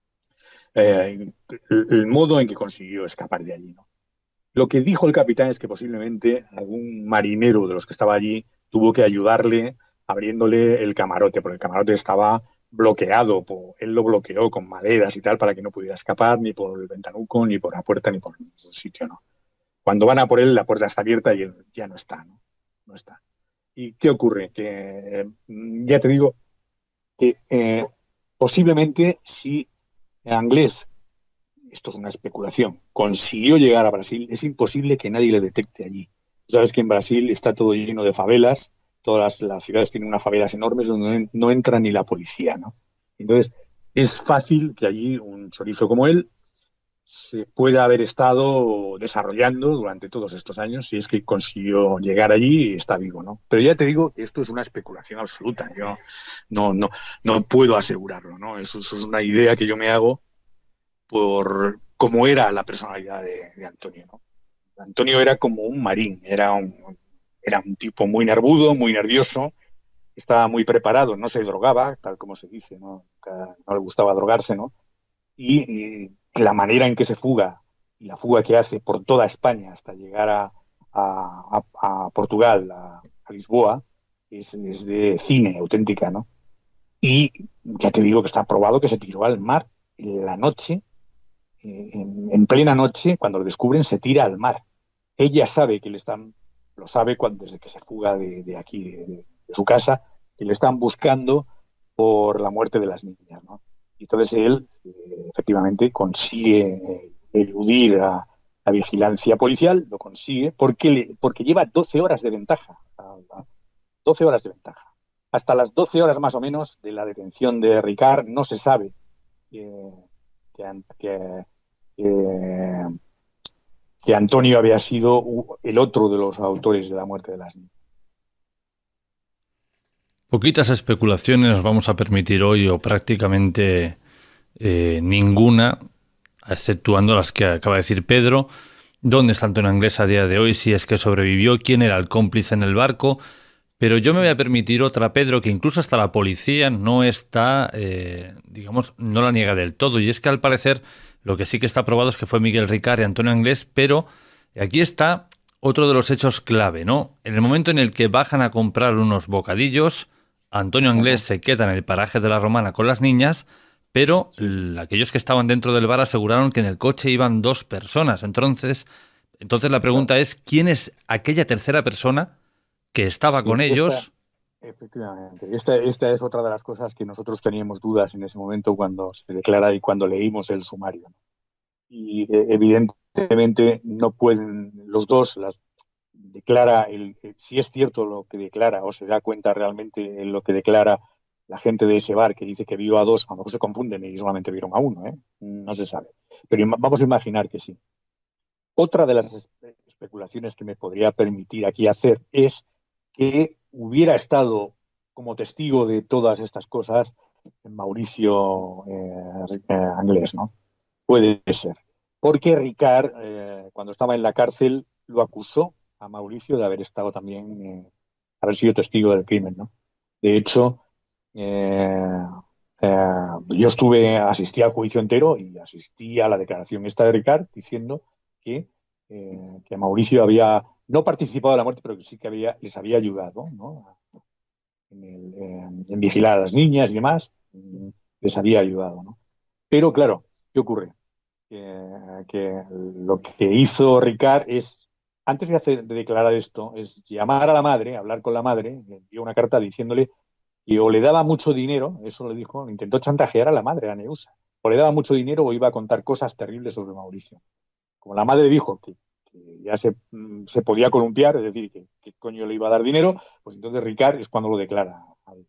Eh, el, el modo en que consiguió escapar de allí, ¿no? Lo que dijo el capitán es que posiblemente algún marinero de los que estaba allí tuvo que ayudarle abriéndole el camarote, porque el camarote estaba bloqueado, por, él lo bloqueó con maderas y tal para que no pudiera escapar ni por el ventanuco, ni por la puerta, ni por ningún sitio, ¿no? Cuando van a por él, la puerta está abierta y él ya no está, ¿no? No está. ¿Y qué ocurre? Que eh, ya te digo que eh, posiblemente si Anglés, esto es una especulación, consiguió llegar a Brasil, es imposible que nadie le detecte allí. Tú sabes que en Brasil está todo lleno de favelas, todas las, las ciudades tienen unas favelas enormes donde no entra ni la policía, ¿no? Entonces, es fácil que allí un chorizo como él se puede haber estado desarrollando durante todos estos años si es que consiguió llegar allí y está vivo, ¿no? Pero ya te digo que esto es una especulación absoluta. Yo no, no, no puedo asegurarlo, ¿no? Eso, eso es una idea que yo me hago por cómo era la personalidad de, de Antonio, ¿no? Antonio era como un marín, era un, era un tipo muy nervudo, muy nervioso, estaba muy preparado, no se drogaba, tal como se dice, ¿no? No le gustaba drogarse, ¿no? Y, y la manera en que se fuga y la fuga que hace por toda España hasta llegar a, a, a Portugal, a, a Lisboa, es, es de cine auténtica, ¿no? Y ya te digo que está probado que se tiró al mar en la noche, en, en plena noche, cuando lo descubren, se tira al mar. Ella sabe que le están, lo sabe cuando, desde que se fuga de, de aquí, de, de su casa, que le están buscando por la muerte de las niñas, ¿no? Y entonces él, eh, efectivamente, consigue eh, eludir a la vigilancia policial, lo consigue, porque, le, porque lleva doce horas de ventaja. doce horas de ventaja. Hasta las doce horas más o menos de la detención de Ricard no se sabe eh, que, que, eh, que Antonio había sido el otro de los autores de la muerte de las niñas. Poquitas especulaciones nos vamos a permitir hoy, o prácticamente eh, ninguna, exceptuando las que acaba de decir Pedro. ¿Dónde está Antonio Anglés a día de hoy? Si es que sobrevivió, quién era el cómplice en el barco. Pero yo me voy a permitir otra, Pedro, que incluso hasta la policía no está, eh, digamos, no la niega del todo. Y es que al parecer lo que sí que está probado es que fue Miguel Ricard y Antonio Anglés, pero aquí está otro de los hechos clave, ¿no? En el momento en el que bajan a comprar unos bocadillos, Antonio Anglés Ajá. se queda en el paraje de la Romana con las niñas, pero Sí, sí. l- aquellos que estaban dentro del bar aseguraron que en el coche iban dos personas. Entonces, entonces la Claro. pregunta es, ¿quién es aquella tercera persona que estaba Sí, con esta, ellos? efectivamente. Esta, esta es otra de las cosas que nosotros teníamos dudas en ese momento cuando se declara y cuando leímos el sumario. Y eh, evidentemente no pueden los dos las declara el, eh, si es cierto lo que declara o se da cuenta realmente en lo que declara la gente de ese bar que dice que vio a dos, a lo mejor se confunden y solamente vieron a uno, ¿eh? No se sabe. Pero ima- vamos a imaginar que sí. Otra de las espe- especulaciones que me podría permitir aquí hacer es que hubiera estado como testigo de todas estas cosas Mauricio eh, eh, Anglés, ¿no? Puede ser. Porque Ricard, eh, cuando estaba en la cárcel, lo acusó a Mauricio de haber estado también, eh, haber sido testigo del crimen, ¿no? De hecho, eh, eh, yo estuve, asistí al juicio entero y asistí a la declaración esta de Ricard diciendo que, eh, que Mauricio había no participado de la muerte, pero que sí que había, les había ayudado, ¿no? En, el, eh, en vigilar a las niñas y demás, les había ayudado, ¿no? Pero claro, ¿qué ocurre? Que, que lo que hizo Ricard es, antes de, hacer, de declarar esto, es llamar a la madre, hablar con la madre, le envió una carta diciéndole que o le daba mucho dinero, eso le dijo, intentó chantajear a la madre, a Neusa, o le daba mucho dinero o iba a contar cosas terribles sobre Mauricio. Como la madre dijo que, que ya se, mm, se, podía columpiar, es decir, que, que, coño le iba a dar dinero, pues entonces Ricard es cuando lo declara,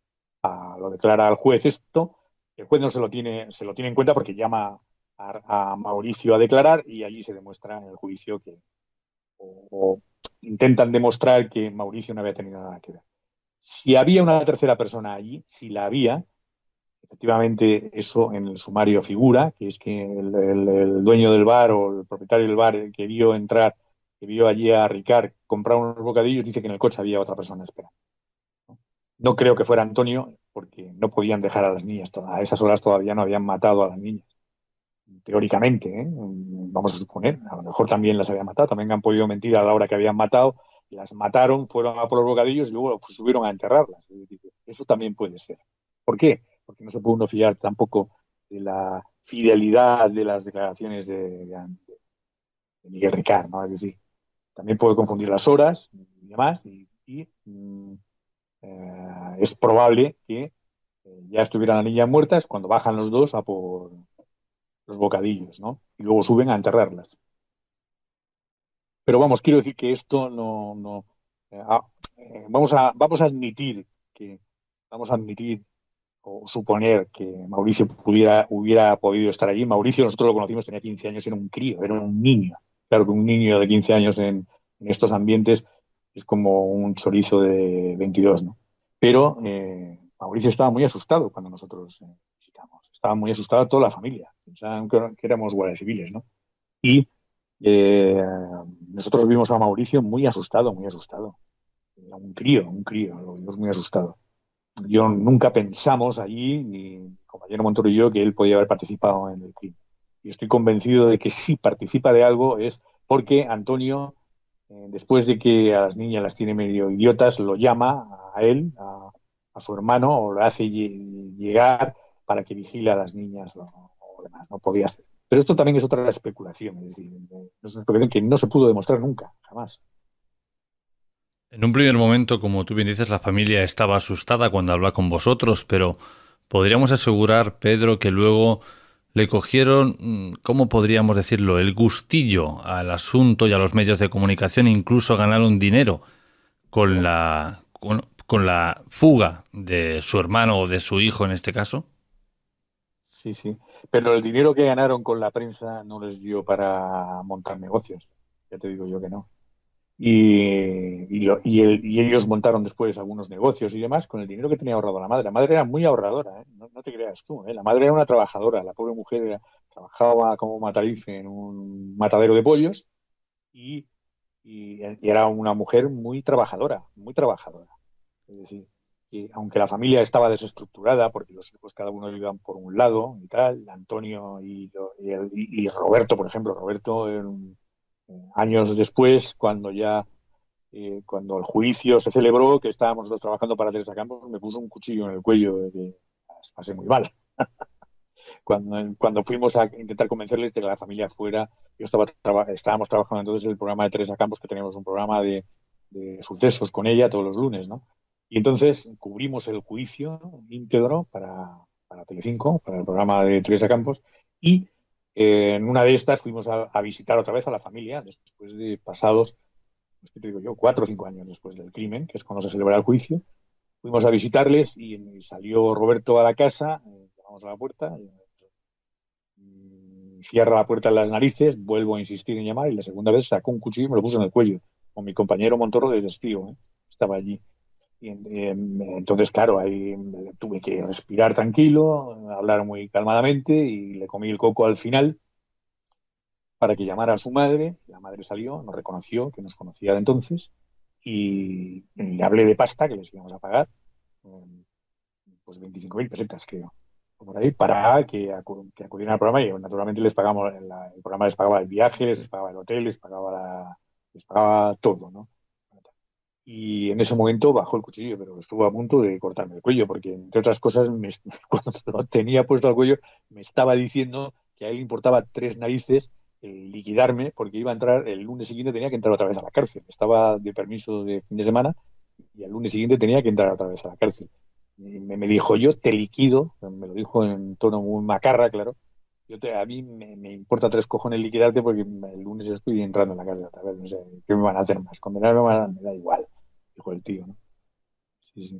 a, a, lo declara al juez esto, el juez no se lo tiene, se lo tiene en cuenta porque llama a, a Mauricio a declarar y allí se demuestra en el juicio que o, o intentan demostrar que Mauricio no había tenido nada que ver. Si había una tercera persona allí, si la había, efectivamente eso en el sumario figura, que es que el, el, el dueño del bar o el propietario del bar que vio entrar, que vio allí a Ricard comprar unos bocadillos, dice que en el coche había otra persona esperando. No, no creo que fuera Antonio, porque no podían dejar a las niñas, a esas horas todavía no habían matado a las niñas teóricamente, ¿eh? Vamos a suponer, a lo mejor también las habían matado, también han podido mentir a la hora que habían matado, las mataron, fueron a por los bocadillos y luego subieron a enterrarlas. Eso también puede ser. ¿Por qué? Porque no se puede uno fiar tampoco de la fidelidad de las declaraciones de, de, de Miguel Ricard, ¿no? Es decir, también puede confundir las horas y demás, y, y mm, eh, es probable que eh, ya estuvieran las niñas muertas cuando bajan los dos a por los bocadillos, ¿no? Y luego suben a enterrarlas. Pero vamos, quiero decir que esto no, no eh, ah, eh, vamos a vamos a admitir que vamos a admitir o suponer que Mauricio pudiera, hubiera podido estar allí. Mauricio, nosotros lo conocimos, tenía quince años, era un crío, era un niño. Claro que un niño de quince años en, en estos ambientes es como un chorizo de veintidós, ¿no? Pero eh, Mauricio estaba muy asustado cuando nosotros eh, visitamos. Estaba muy asustado toda la familia. Pensaban que, que éramos guardias civiles, ¿no? Y eh, nosotros vimos a Mauricio muy asustado, muy asustado. Era un crío, un crío, lo vimos muy asustado. Yo nunca pensamos allí, ni mi compañero Montoro y yo, que él podía haber participado en el crimen. Y estoy convencido de que si participa de algo es porque Antonio, eh, después de que a las niñas las tiene medio idiotas, lo llama a él, a, a su hermano, o lo hace lle- llegar para que vigile a las niñas o, o demás. No podía ser. Pero esto también es otra especulación, es decir, es una especulación que no se pudo demostrar nunca, jamás. En un primer momento, como tú bien dices, la familia estaba asustada cuando habla con vosotros, pero podríamos asegurar, Pedro, que luego le cogieron, mm, ¿cómo podríamos decirlo?, el gustillo al asunto y a los medios de comunicación, incluso ganaron dinero con Claro. la, con, con la fuga de su hermano o de su hijo en este caso. Sí, sí. Pero el dinero que ganaron con la prensa no les dio para montar negocios. Ya te digo yo que no. Y, y, lo- y el- y ellos montaron después algunos negocios y demás con el dinero que tenía ahorrado la madre. La madre era muy ahorradora, ¿eh? No, no te creas tú, ¿eh? La madre era una trabajadora. La pobre mujer era- trabajaba como matarife en un matadero de pollos y, y- y era una mujer muy trabajadora, muy trabajadora. Es decir, que aunque la familia estaba desestructurada, porque los hijos cada uno iban por un lado y tal, Antonio y, y, el- y Roberto, por ejemplo, Roberto, eh, años después, cuando ya, eh, cuando el juicio se celebró, que estábamos nosotros trabajando para Teresa Campos, me puso un cuchillo en el cuello, eh, que pasé muy mal. Cuando, cuando fuimos a intentar convencerles de que la familia fuera, yo estaba traba, estábamos trabajando entonces en el programa de Teresa Campos, que teníamos un programa de, de sucesos con ella todos los lunes, ¿no? Y entonces cubrimos el juicio, ¿no?, íntegro para, para Telecinco, para el programa de Teresa Campos, y eh, en una de estas fuimos a, a visitar otra vez a la familia, después de pasados, pues, ¿qué te digo yo?, cuatro o cinco años después del crimen, que es cuando se celebra el juicio. Fuimos a visitarles y, y salió Roberto a la casa, eh, llamamos a la puerta, y, cierra la puerta en las narices, vuelvo a insistir en llamar y la segunda vez sacó un cuchillo y me lo puso en el cuello, con mi compañero Montoro de testigo, ¿eh? Estaba allí. Y, eh, entonces, claro, ahí tuve que respirar tranquilo, hablar muy calmadamente y le comí el coco al final para que llamara a su madre. La madre salió, nos reconoció, que nos conocía de entonces, y le hablé de pasta que les íbamos a pagar, eh, pues veinticinco mil pesetas, creo, por ahí, para que, acu que acudieran al programa. Y naturalmente les pagamos, la, el programa les pagaba el viaje, les pagaba el hotel, les pagaba, la, les pagaba todo, ¿no? Y en ese momento bajó el cuchillo, pero estuvo a punto de cortarme el cuello, porque entre otras cosas, me, cuando lo tenía puesto al cuello, me estaba diciendo que a él le importaba tres narices el liquidarme, porque iba a entrar, el lunes siguiente tenía que entrar otra vez a la cárcel. Estaba de permiso de fin de semana y el lunes siguiente tenía que entrar otra vez a la cárcel. Y me, me dijo, yo te liquido, me lo dijo en tono muy macarra, claro. Yo te, a mí me, me importa tres cojones liquidarte porque el lunes estoy entrando en la cárcel otra vez. No sé, ¿qué me van a hacer más? Condenarme más, me da igual, dijo el tío, ¿no? Sí, sí.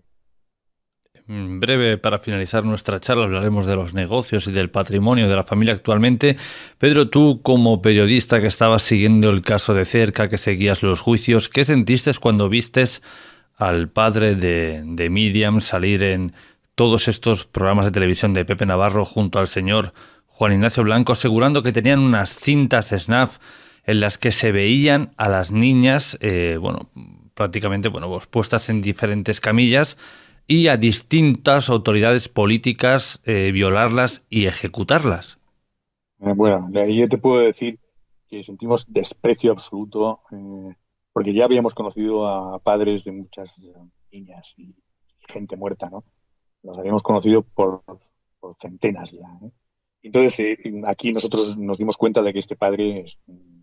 En breve, para finalizar nuestra charla, hablaremos de los negocios y del patrimonio de la familia actualmente. Pedro, tú como periodista que estabas siguiendo el caso de cerca, que seguías los juicios, ¿qué sentiste cuando vistes al padre de, de Míriam salir en todos estos programas de televisión de Pepe Navarro junto al señor Juan Ignacio Blanco, asegurando que tenían unas cintas snap en las que se veían a las niñas, eh, bueno, prácticamente, bueno, pues puestas en diferentes camillas, y a distintas autoridades políticas eh, violarlas y ejecutarlas? Eh, bueno, de ahí yo te puedo decir que sentimos desprecio absoluto, eh, porque ya habíamos conocido a padres de muchas eh, niñas y, y gente muerta, ¿no? Los habíamos conocido por, por centenas ya, ¿eh? Entonces, eh, aquí nosotros nos dimos cuenta de que este padre, es,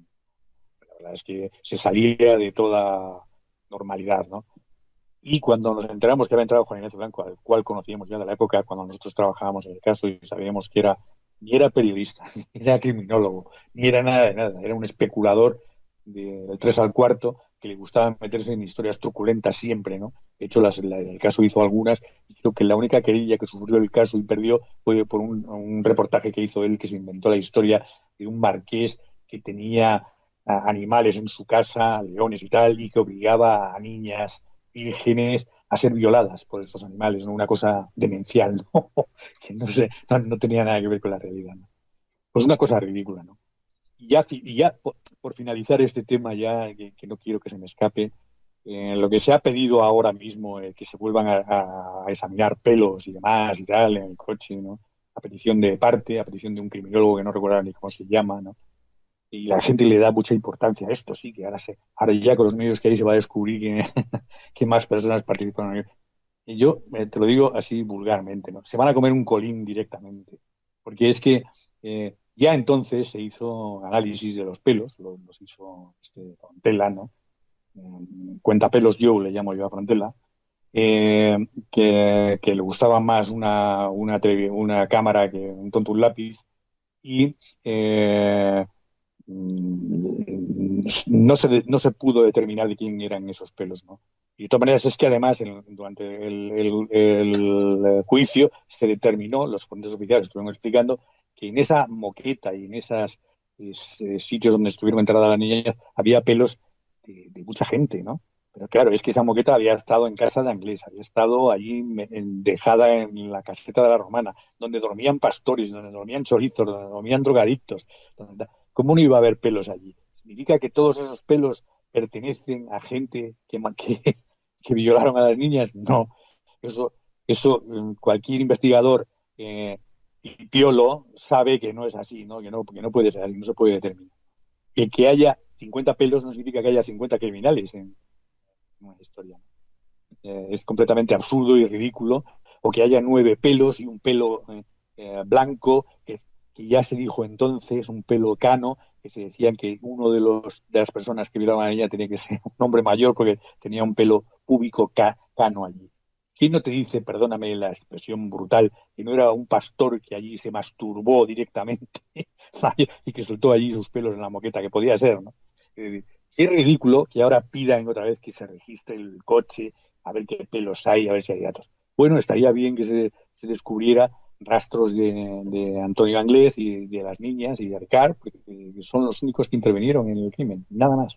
la verdad es que se salía de toda normalidad, ¿no? Y cuando nos enteramos que había entrado Juan Ignacio Blanco, al cual conocíamos ya de la época cuando nosotros trabajábamos en el caso y sabíamos que era, ni era periodista, ni era criminólogo, ni era nada de nada, era un especulador de, del tres al cuarto que le gustaba meterse en historias truculentas siempre, ¿no? De hecho, las, la, el caso hizo algunas, y creo que la única querella que sufrió el caso y perdió fue por un, un reportaje que hizo él, que se inventó la historia de un marqués que tenía a, animales en su casa, leones y tal, y que obligaba a niñas vírgenes a ser violadas por estos animales, ¿no? Una cosa demencial, ¿no? Que no, sé, no, no tenía nada que ver con la realidad, ¿no? Pues una cosa ridícula, ¿no? Y ya, y ya por, por finalizar este tema, ya que, que no quiero que se me escape, eh, lo que se ha pedido ahora mismo, eh, que se vuelvan a, a, a examinar pelos y demás y tal en el coche, ¿no? A petición de parte, a petición de un criminólogo que no recuerdo ni cómo se llama, ¿no? Y la gente le da mucha importancia a esto, sí, que ahora, se, ahora ya con los medios que hay se va a descubrir que, que más personas participan. Y yo eh, te lo digo así vulgarmente, ¿no? Se van a comer un colín directamente, porque es que eh, ya entonces se hizo análisis de los pelos, los, los hizo este Frontela, ¿no? Eh, Cuentapelos yo le llamo yo a Frontela, eh, que, que le gustaba más una, una, una cámara que un tonto un lápiz, y eh, no se, no se pudo determinar de quién eran esos pelos, ¿no? Y de todas maneras es que además en, durante el, el, el, juicio se determinó, los fuentes oficiales estuvieron explicando, que en esa moqueta y en esos eh, sitios donde estuvieron enterradas las niñas había pelos de, de mucha gente, ¿no? Pero claro, es que esa moqueta había estado en casa de Anglés, había estado allí en, dejada en la caseta de la Romana, donde dormían pastores, donde dormían chorizos, donde dormían drogadictos. Donde, ¿cómo no iba a haber pelos allí? Significa que todos esos pelos pertenecen a gente que, que, que violaron a las niñas, no. Eso, eso cualquier investigador eh, y piolo sabe que no es así, ¿no? Que no, que no puede ser así, no se puede determinar. El que haya cincuenta pelos no significa que haya cincuenta criminales en una historia. Eh, es completamente absurdo y ridículo. O que haya nueve pelos y un pelo eh, eh, blanco, que, que ya se dijo entonces, un pelo cano, que se decían que uno de, los, de las personas que violaban a ella tenía que ser un hombre mayor porque tenía un pelo púbico ca, cano allí. ¿Quién no te dice, perdóname la expresión brutal, que no era un pastor que allí se masturbó directamente y que soltó allí sus pelos en la moqueta, que podía ser, ¿no? Es decir, es ridículo que ahora pidan otra vez que se registre el coche, a ver qué pelos hay, a ver si hay datos. Bueno, estaría bien que se, se descubriera rastros de, de Antonio Anglés y de las niñas y de Arcar, porque son los únicos que intervinieron en el crimen, nada más.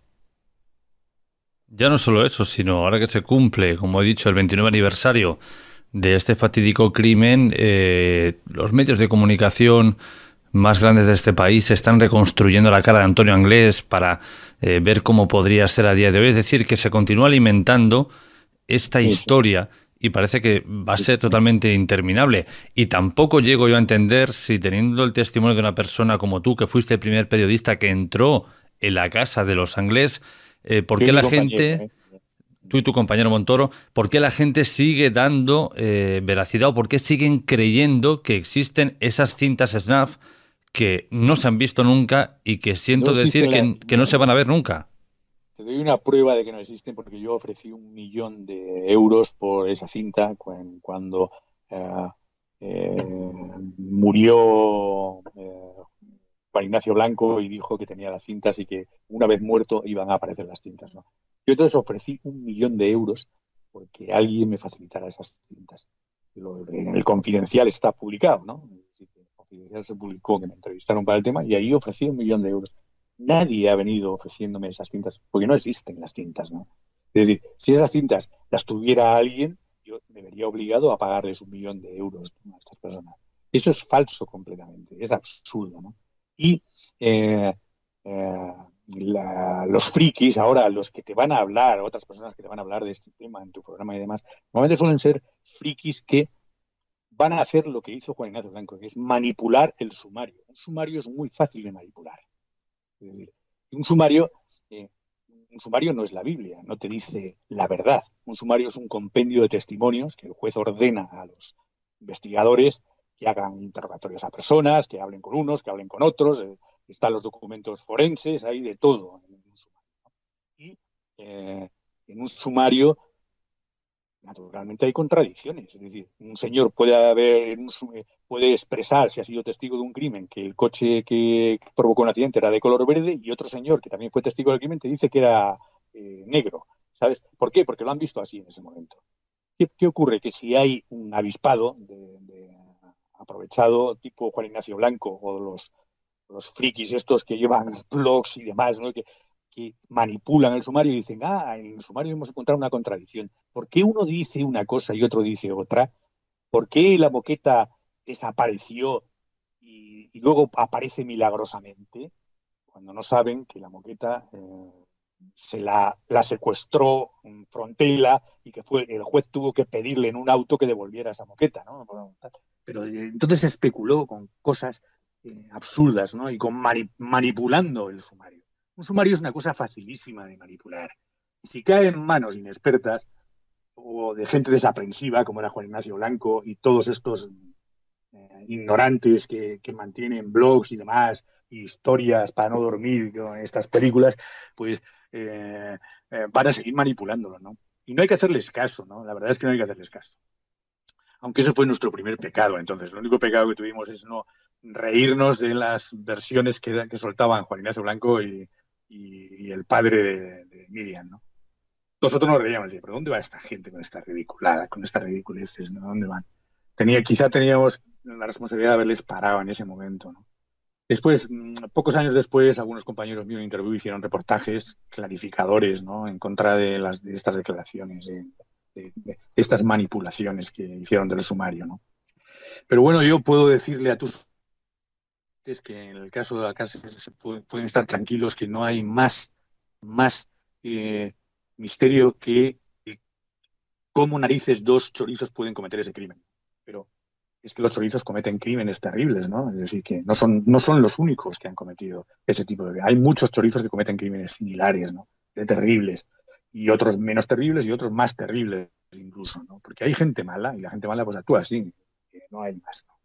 Ya no solo eso, sino ahora que se cumple, como he dicho, el veintinueve aniversario de este fatídico crimen, eh, los medios de comunicación más grandes de este país están reconstruyendo la cara de Antonio Anglés para eh, ver cómo podría ser a día de hoy. Es decir, que se continúa alimentando esta Sí, sí, historia y parece que va a ser sí. totalmente interminable. Y tampoco llego yo a entender si, teniendo el testimonio de una persona como tú, que fuiste el primer periodista que entró en la casa de los Anglés, eh, ¿por Yo y qué mi la compañero, gente, ¿eh? tú y tu compañero Montoro, por qué la gente sigue dando eh, veracidad o por qué siguen creyendo que existen esas cintas snuff que no se han visto nunca y que No siento decir existen la, que, que no mira, se van a ver nunca? te doy una prueba de que no existen porque yo ofrecí un millón de euros por esa cinta cuando eh, eh, murió eh, Juan Ignacio Blanco y dijo que tenía las cintas y que una vez muerto iban a aparecer las cintas, ¿no? Yo entonces ofrecí un millón de euros porque alguien me facilitara esas cintas. Lo, en el Confidencial está publicado, ¿no? El Confidencial se publicó que me entrevistaron para el tema y ahí ofrecí un millón de euros. Nadie ha venido ofreciéndome esas cintas porque no existen las cintas, ¿no? Es decir, si esas cintas las tuviera alguien, yo me vería obligado a pagarles un millón de euros, ¿no?, a estas personas. Eso es falso completamente, es absurdo, ¿no? Y eh, eh, la, los frikis, ahora los que te van a hablar, otras personas que te van a hablar de este tema en tu programa y demás, normalmente suelen ser frikis que van a hacer lo que hizo Juan Ignacio Blanco, que es manipular el sumario. Un sumario es muy fácil de manipular. Es decir, un sumario, eh, un sumario no es la Biblia, no te dice la verdad. Un sumario es un compendio de testimonios que el juez ordena a los investigadores que hagan interrogatorios a personas, que hablen con unos, que hablen con otros. Eh, están los documentos forenses, hay de todo en un sumario. Y eh, en un sumario naturalmente hay contradicciones. Es decir, un señor puede haber, puede expresar, si ha sido testigo de un crimen, que el coche que provocó un accidente era de color verde, y otro señor que también fue testigo del crimen te dice que era eh, negro. ¿Sabes? ¿Por qué? Porque lo han visto así en ese momento. ¿Qué, qué ocurre? Que si hay un avispado de, de aprovechado tipo Juan Ignacio Blanco o los, los frikis estos que llevan blogs y demás, ¿no?, que que manipulan el sumario y dicen, ah, en el sumario hemos encontrado una contradicción. ¿Por qué uno dice una cosa y otro dice otra? ¿Por qué la moqueta desapareció y, y luego aparece milagrosamente? Cuando no saben que la moqueta eh, se la, la secuestró en Frontela y que fue, el juez tuvo que pedirle en un auto que devolviera esa moqueta, ¿no? Pero eh, entonces se especuló con cosas eh, absurdas, ¿no? Y con mani manipulando el sumario. Un sumario es una cosa facilísima de manipular. Y si cae en manos inexpertas o de gente desaprensiva, como era Juan Ignacio Blanco y todos estos eh, ignorantes que, que mantienen blogs y demás, y historias para no dormir con estas películas, pues eh, eh, van a seguir manipulándolo, ¿no? Y no hay que hacerles caso, ¿no? La verdad es que no hay que hacerles caso. Aunque ese fue nuestro primer pecado, entonces. El único pecado que tuvimos es no reírnos de las versiones que, que soltaban Juan Ignacio Blanco y, y, y el padre de, de Miriam, ¿no? Nosotros nos reíamos, ¿pero dónde va esta gente con esta ridiculada, con estas ridiculeces, ¿no? ¿Dónde van? Tenía, quizá teníamos la responsabilidad de haberles parado en ese momento, ¿no? Después, pocos años después, algunos compañeros míos en Interview hicieron reportajes clarificadores, ¿no?, en contra de, las, de estas declaraciones, de, de, de estas manipulaciones que hicieron del sumario, ¿no? Pero bueno, yo puedo decirle a tus es que en el caso de la casa se puede, pueden estar tranquilos que no hay más, más eh, misterio que, que ¿cómo narices dos chorizos pueden cometer ese crimen? Pero es que los chorizos cometen crímenes terribles, ¿no? Es decir, que no son, no son los únicos que han cometido ese tipo de... Hay muchos chorizos que cometen crímenes similares, ¿no? De terribles. Y otros menos terribles y otros más terribles incluso, ¿no? Porque hay gente mala y la gente mala pues actúa así, que no hay más, ¿no?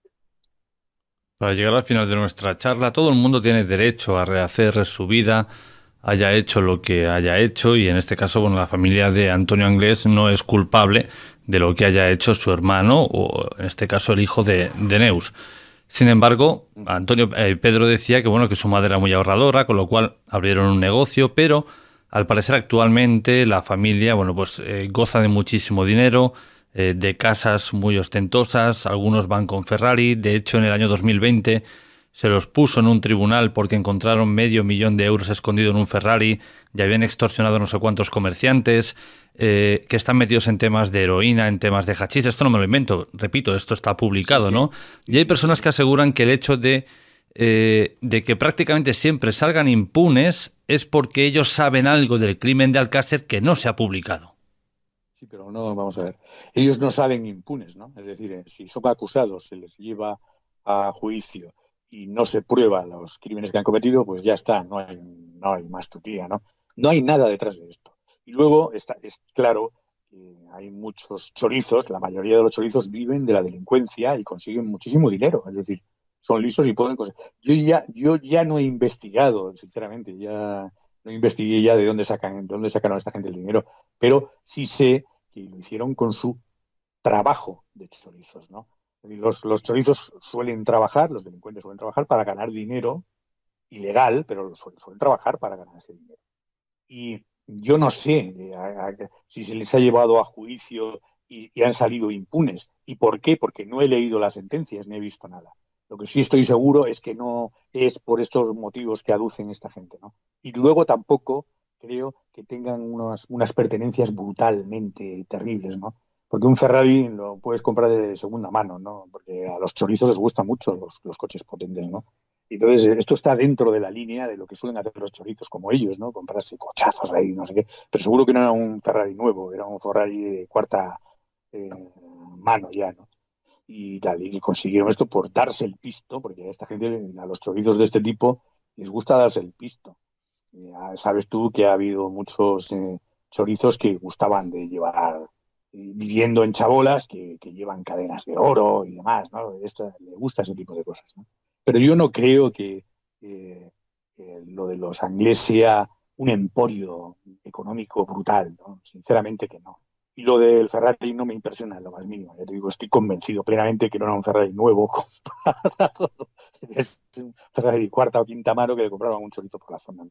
Para llegar al final de nuestra charla, todo el mundo tiene derecho a rehacer su vida, haya hecho lo que haya hecho, y en este caso, bueno, la familia de Antonio Anglés no es culpable de lo que haya hecho su hermano, o en este caso el hijo de, de Neus. Sin embargo, Antonio eh, Pedro decía que bueno, que su madre era muy ahorradora, con lo cual abrieron un negocio, pero al parecer actualmente la familia, bueno, pues eh, goza de muchísimo dinero, eh, de casas muy ostentosas, algunos van con Ferrari. De hecho, en el año dos mil veinte se los puso en un tribunal porque encontraron medio millón de euros escondido en un Ferrari y habían extorsionado a no sé cuántos comerciantes, eh, que están metidos en temas de heroína, en temas de hachís. Esto no me lo invento, repito, esto está Sí, publicado, sí, ¿no? sí, Y hay sí, personas sí. que aseguran que el hecho de, eh, de que prácticamente siempre salgan impunes es porque ellos saben algo del crimen de Alcácer que no se ha publicado. Sí, pero no, vamos a ver. Ellos no salen impunes, ¿no? Es decir, eh, si son acusados, se les lleva a juicio y no se prueban los crímenes que han cometido, pues ya está, no hay, no hay más tutía, ¿no? No hay nada detrás de esto. Y luego está, es claro que hay muchos chorizos, la mayoría de los chorizos viven de la delincuencia y consiguen muchísimo dinero, es decir, son listos y pueden conseguir. Yo ya, yo ya no he investigado, sinceramente, ya no investigué ya de dónde sacan, de dónde sacaron esta gente el dinero, pero sí sé que lo hicieron con su trabajo de chorizos, ¿no? Es decir, los, los chorizos suelen trabajar, los delincuentes suelen trabajar para ganar dinero ilegal, pero suelen, suelen trabajar para ganar ese dinero. Y yo no sé eh, a, a, si se les ha llevado a juicio y, y han salido impunes. ¿Y por qué? Porque no he leído las sentencias ni he visto nada. Lo que sí estoy seguro es que no es por estos motivos que aducen esta gente, ¿no? Y luego tampoco creo que tengan unas, unas pertenencias brutalmente terribles, ¿no? Porque un Ferrari lo puedes comprar de segunda mano, ¿no? Porque a los chorizos les gustan mucho los, los coches potentes, ¿no? Y entonces, esto está dentro de la línea de lo que suelen hacer los chorizos como ellos, ¿no? Comprarse cochazos ahí, no sé qué. Pero seguro que no era un Ferrari nuevo, era un Ferrari de cuarta eh, mano ya, ¿no? Y tal, y consiguieron esto por darse el pisto, porque a esta gente, a los chorizos de este tipo, les gusta darse el pisto. Ya sabes tú que ha habido muchos eh, chorizos que gustaban de llevar, eh, viviendo en chabolas, que, que llevan cadenas de oro y demás, ¿no? Esto, le gusta ese tipo de cosas, ¿no? Pero yo no creo que eh, eh, lo de los Anglés sea un emporio económico brutal, ¿no? Sinceramente que no. Y lo del Ferrari no me impresiona en lo más mínimo. Ya te digo, estoy convencido plenamente que no era un Ferrari nuevo comprado. Es un Ferrari cuarta o quinta mano que le compraban un chorizo por la zona, ¿no?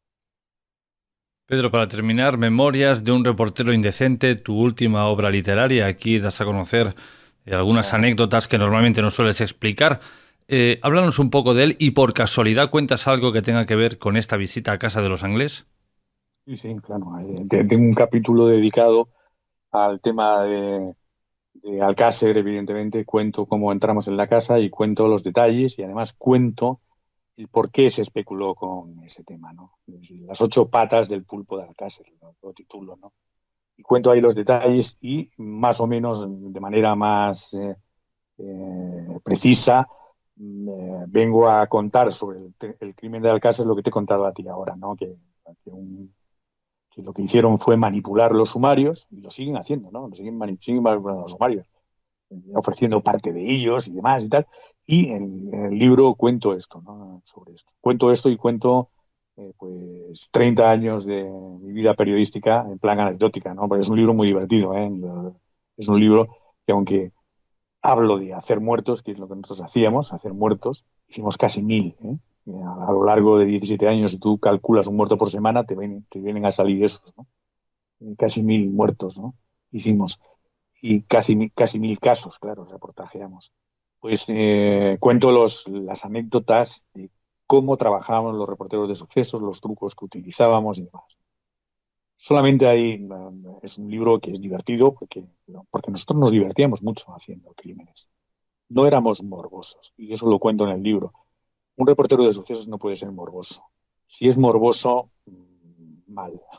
Pedro, para terminar, Memorias de un reportero indecente, tu última obra literaria. Aquí das a conocer eh, algunas No, anécdotas que normalmente no sueles explicar. Eh, háblanos un poco de él y por casualidad cuentas algo que tenga que ver con esta visita a casa de los Anglés. sí, sí, claro. Eh, Tengo un capítulo dedicado al tema de, de Alcácer, evidentemente. Cuento cómo entramos en la casa y cuento los detalles y además cuento el por qué se especuló con ese tema, ¿no? Es decir, las ocho patas del pulpo de Alcácer, ¿no? Lo titulo, ¿no? Y cuento ahí los detalles y más o menos de manera más eh, eh, precisa eh, vengo a contar sobre el, el, crimen de Alcácer lo que te he contado a ti ahora, ¿no? Que, que, un, que lo que hicieron fue manipular los sumarios y lo siguen haciendo, ¿no? Lo siguen, mani siguen manipulando los sumarios, ofreciendo parte de ellos y demás y tal. Y en, en el libro cuento esto, ¿no? Sobre esto. Cuento esto y cuento eh, pues treinta años de mi vida periodística en plan anecdótica, ¿no? Porque es un libro muy divertido, ¿eh? Es un libro que aunque hablo de hacer muertos, que es lo que nosotros hacíamos, hacer muertos, hicimos casi mil, ¿eh? A, a lo largo de diecisiete años, si tú calculas un muerto por semana, te, ven, te vienen a salir esos, ¿no? Casi mil muertos, ¿no? Hicimos y casi, casi mil casos, claro, reportajeamos. Pues eh, cuento los, las anécdotas de cómo trabajábamos los reporteros de sucesos, los trucos que utilizábamos y demás. Solamente hay, es un libro que es divertido porque, porque nosotros nos divertíamos mucho haciendo crímenes. No éramos morbosos, y eso lo cuento en el libro. Un reportero de sucesos no puede ser morboso. Si es morboso, mal.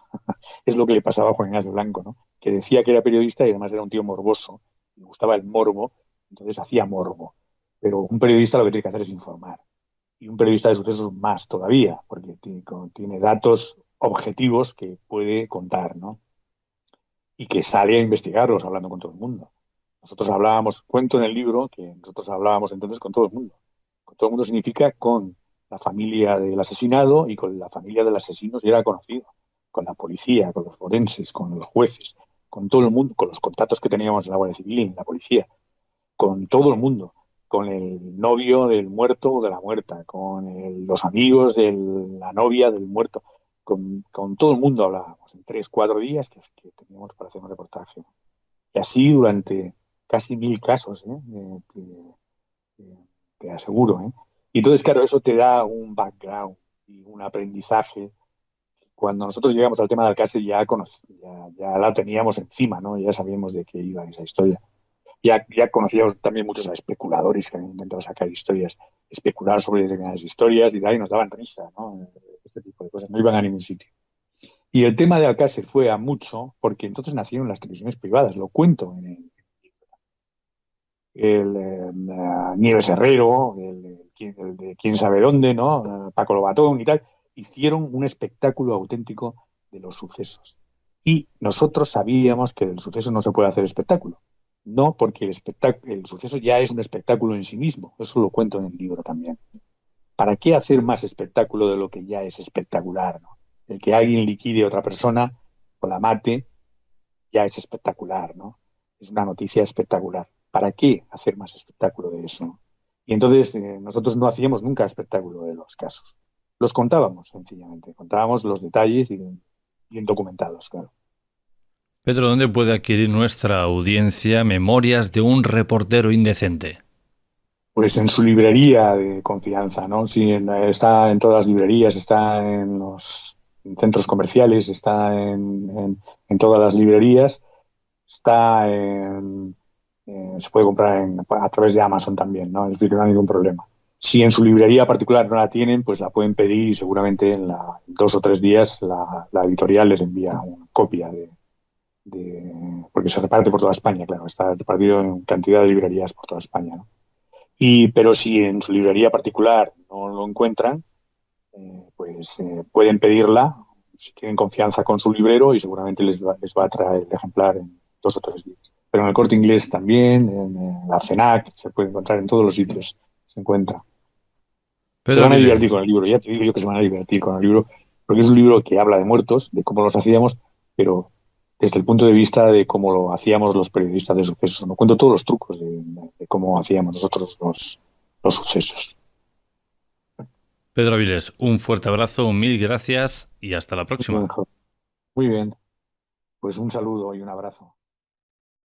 Es lo que le pasaba a Juan Ignacio Blanco, ¿no? Que decía que era periodista y además era un tío morboso, le gustaba el morbo, entonces hacía morbo. Pero un periodista lo que tiene que hacer es informar. Y un periodista de sucesos más todavía, porque tiene, tiene datos objetivos que puede contar, ¿no? Y que sale a investigarlos hablando con todo el mundo. Nosotros hablábamos, cuento en el libro que nosotros hablábamos entonces con todo el mundo. Con todo el mundo significa con la familia del asesinado y con la familia del asesino si era conocido, con la policía, con los forenses, con los jueces, con todo el mundo, con los contactos que teníamos en la Guardia Civil y en la policía, con todo el mundo, con el novio del muerto o de la muerta, con el, los amigos de la novia del muerto, con, con todo el mundo hablábamos en tres, cuatro días que, que teníamos para hacer un reportaje. Y así durante casi mil casos, ¿eh? Eh, te, te aseguro. ¿eh? Y entonces, claro, eso te da un background y un aprendizaje. Cuando nosotros llegamos al tema de Alcácer ya, ya, ya la teníamos encima, ¿no? Ya sabíamos de qué iba esa historia. Ya, ya conocíamos también muchos especuladores que habían intentado sacar historias, especular sobre determinadas historias y, y nos daban risa, ¿no? Este tipo de cosas, no iban a ningún sitio. Y el tema de Alcácer fue a mucho porque entonces nacieron las televisiones privadas, lo cuento en el el eh, Nieves Herrero, el, el, el de quién sabe dónde, ¿no? Paco Lobatón y tal, hicieron un espectáculo auténtico de los sucesos. Y nosotros sabíamos que del suceso no se puede hacer espectáculo. No, porque el, espectáculo, el suceso ya es un espectáculo en sí mismo. Eso lo cuento en el libro también. ¿Para qué hacer más espectáculo de lo que ya es espectacular? ¿no? El que alguien liquide a otra persona o la mate ya es espectacular, ¿no? Es una noticia espectacular. ¿Para qué hacer más espectáculo de eso? Y entonces eh, nosotros no hacíamos nunca espectáculo de los casos. Los contábamos, sencillamente. Contábamos los detalles y bien documentados, claro. Pedro, ¿dónde puede adquirir nuestra audiencia Memorias de un reportero indecente? Pues en su librería de confianza, ¿no? Sí, en, está en todas las librerías, está en los centros comerciales, está en, en, en todas las librerías, está en, eh, se puede comprar en, a través de Amazon también, ¿no? Es decir, que no hay ningún problema. Si en su librería particular no la tienen, pues la pueden pedir y seguramente en la, dos o tres días la, la editorial les envía una copia de, de, porque se reparte por toda España, claro, está repartido en cantidad de librerías por toda España, ¿no? Y, pero si en su librería particular no lo encuentran, eh, pues eh, pueden pedirla si tienen confianza con su librero y seguramente les va, les va a traer el ejemplar en dos o tres días. Pero en el Corte Inglés también, en, en la CENAC, se puede encontrar en todos los sitios, se encuentra. Se Pedro van a divertir Avilés. con el libro, ya te digo yo que se van a divertir con el libro, porque es un libro que habla de muertos, de cómo los hacíamos, pero desde el punto de vista de cómo lo hacíamos los periodistas de sucesos. No cuento todos los trucos de, de cómo hacíamos nosotros los, los sucesos. Pedro Avilés, un fuerte abrazo, mil gracias y hasta la Muy bien, próxima. Jorge. Muy bien, pues un saludo y un abrazo.